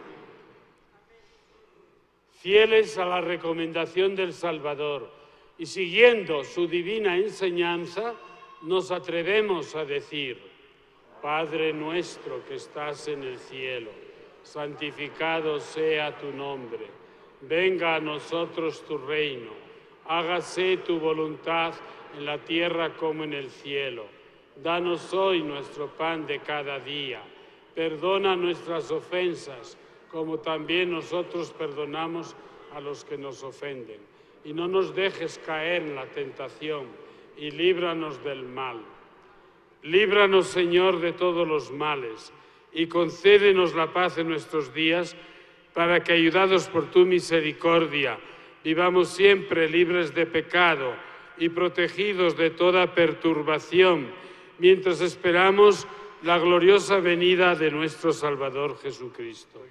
Fieles a la recomendación del Salvador y siguiendo su divina enseñanza, nos atrevemos a decir: Padre nuestro que estás en el cielo, santificado sea tu nombre. Venga a nosotros tu reino. Hágase tu voluntad en la tierra como en el cielo. Danos hoy nuestro pan de cada día. Perdona nuestras ofensas, como también nosotros perdonamos a los que nos ofenden. Y no nos dejes caer en la tentación, y líbranos del mal. Líbranos, Señor, de todos los males, y concédenos la paz en nuestros días, para que, ayudados por tu misericordia, vivamos siempre libres de pecado y protegidos de toda perturbación, mientras esperamos la gloriosa venida de nuestro Salvador Jesucristo.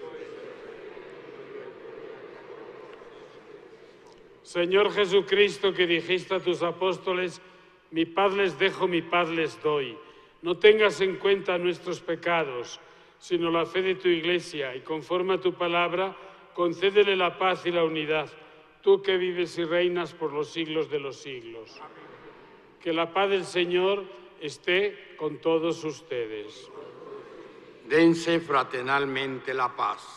Señor Jesucristo, que dijiste a tus apóstoles: mi paz les dejo, mi paz les doy. No tengas en cuenta nuestros pecados, sino la fe de tu Iglesia, y conforme a tu palabra, concédele la paz y la unidad, tú que vives y reinas por los siglos de los siglos. Que la paz del Señor esté con todos ustedes. Dense fraternalmente la paz.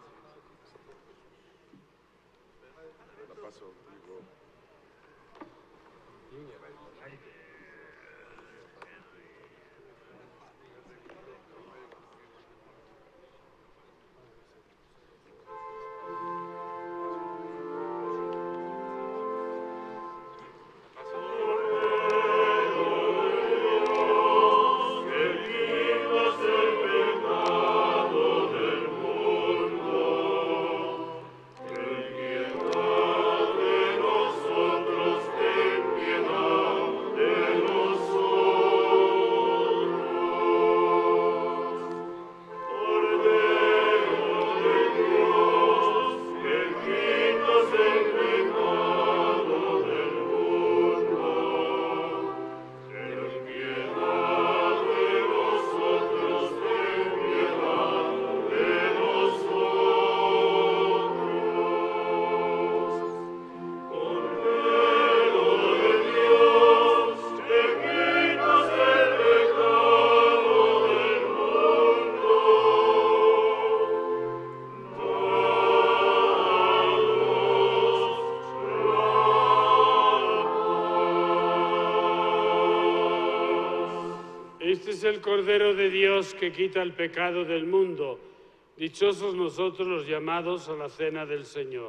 Este es el Cordero de Dios que quita el pecado del mundo. Dichosos nosotros los llamados a la cena del Señor.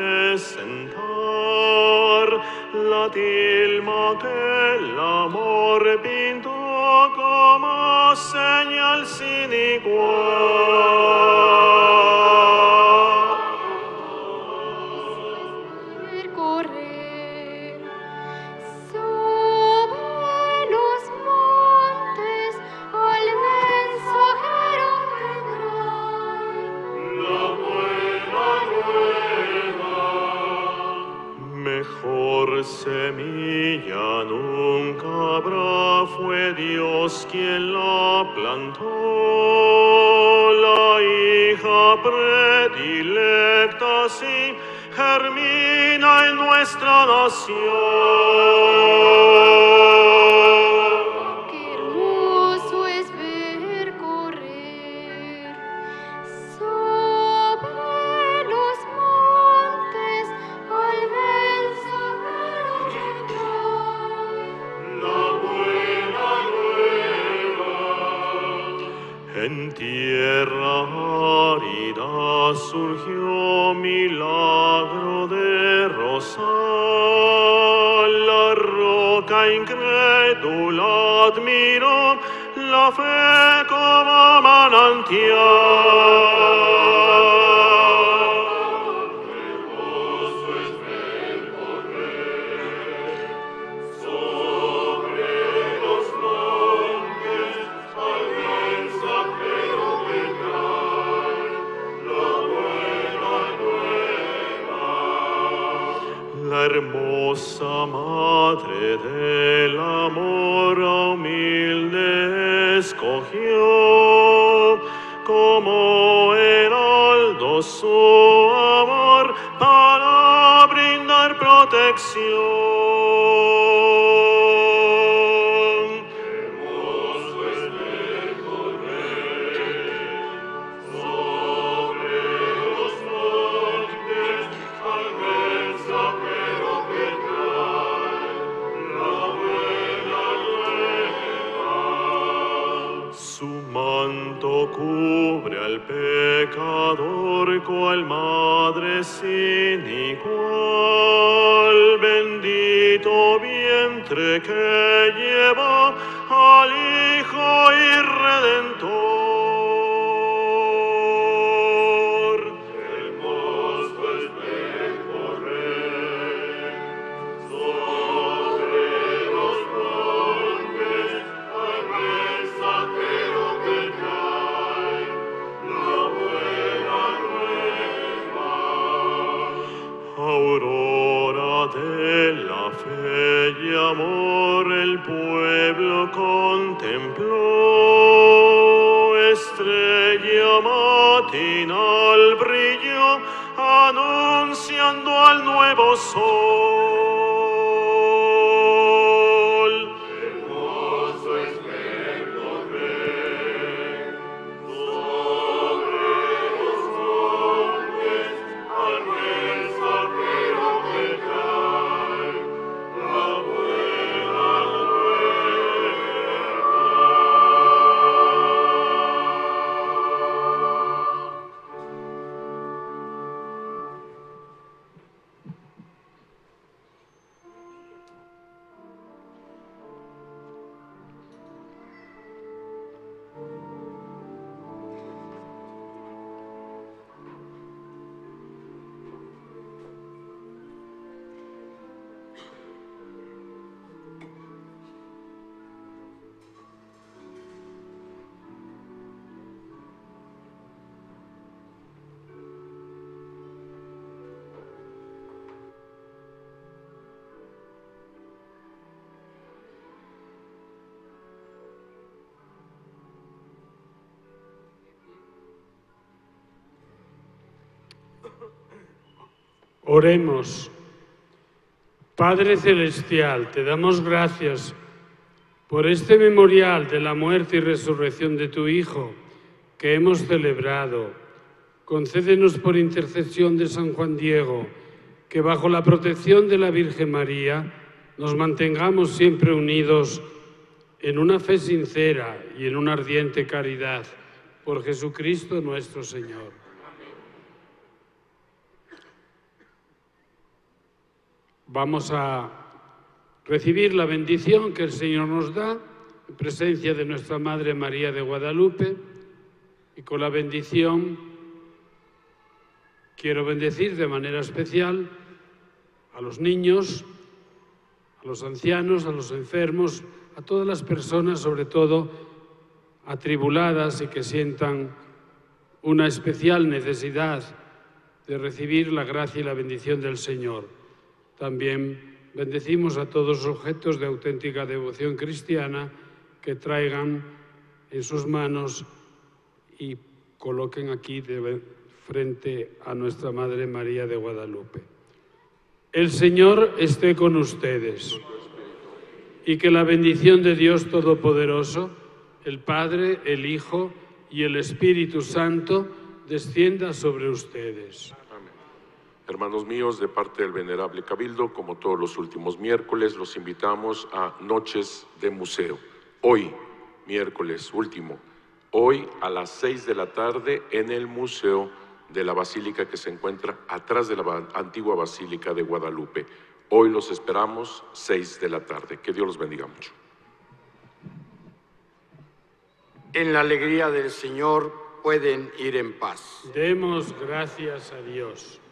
presentar la tilma que el amor pintó como señal sin igual. Correr sobre los montes al mensajero que trae La buena nueva. Mejor semilla nunca habrá, fue Dios quien la plantó, la hija predilecta, sí, germina en nuestra nación. Qué hermoso es ver correr sobre los montes al mensajero que trae La buena nueva. En tierra árida surgió milagro de rosal, la roca incrédula admiró la fe como manantial. Hermoso es ver correr sobre los montes al mensajero que trae la buena nueva. La hermosa madre del amor humilde escogió como heraldo su amor para brindar protección. Hermoso es ver correr sobre los montes al mensajero que trae la buena nueva. Su manto cubre al pecador, cual madre sin igual. Bendito vientre que lleva al Hijo y Redentor. Hermoso es ver correr sobre los montes al mensajero que trae la buena nueva. Aurora de la fe y amor, el pueblo contempló, estrella matinal brilló, anunciando al nuevo sol. Hermoso es ver correr sobre los montes al mensajero que trae la buena Oremos. Padre Celestial, te damos gracias por este memorial de la muerte y resurrección de tu Hijo que hemos celebrado. Concédenos por intercesión de San Juan Diego que bajo la protección de la Virgen María nos mantengamos siempre unidos en una fe sincera y en una ardiente caridad. Por Jesucristo nuestro Señor. Vamos a recibir la bendición que el Señor nos da en presencia de nuestra Madre María de Guadalupe, y con la bendición quiero bendecir de manera especial a los niños, a los ancianos, a los enfermos, a todas las personas, sobre todo atribuladas y que sientan una especial necesidad de recibir la gracia y la bendición del Señor. También bendecimos a todos los objetos de auténtica devoción cristiana que traigan en sus manos y coloquen aquí de frente a nuestra Madre María de Guadalupe. El Señor esté con ustedes y que la bendición de Dios Todopoderoso, el Padre, el Hijo y el Espíritu Santo descienda sobre ustedes. Amén. Hermanos míos, de parte del Venerable Cabildo, como todos los últimos miércoles, los invitamos a Noches de Museo. Hoy, miércoles último, hoy a las seis de la tarde en el Museo de la Basílica que se encuentra atrás de la antigua Basílica de Guadalupe. Hoy los esperamos, seis de la tarde. Que Dios los bendiga mucho. En la alegría del Señor pueden ir en paz. Demos gracias a Dios.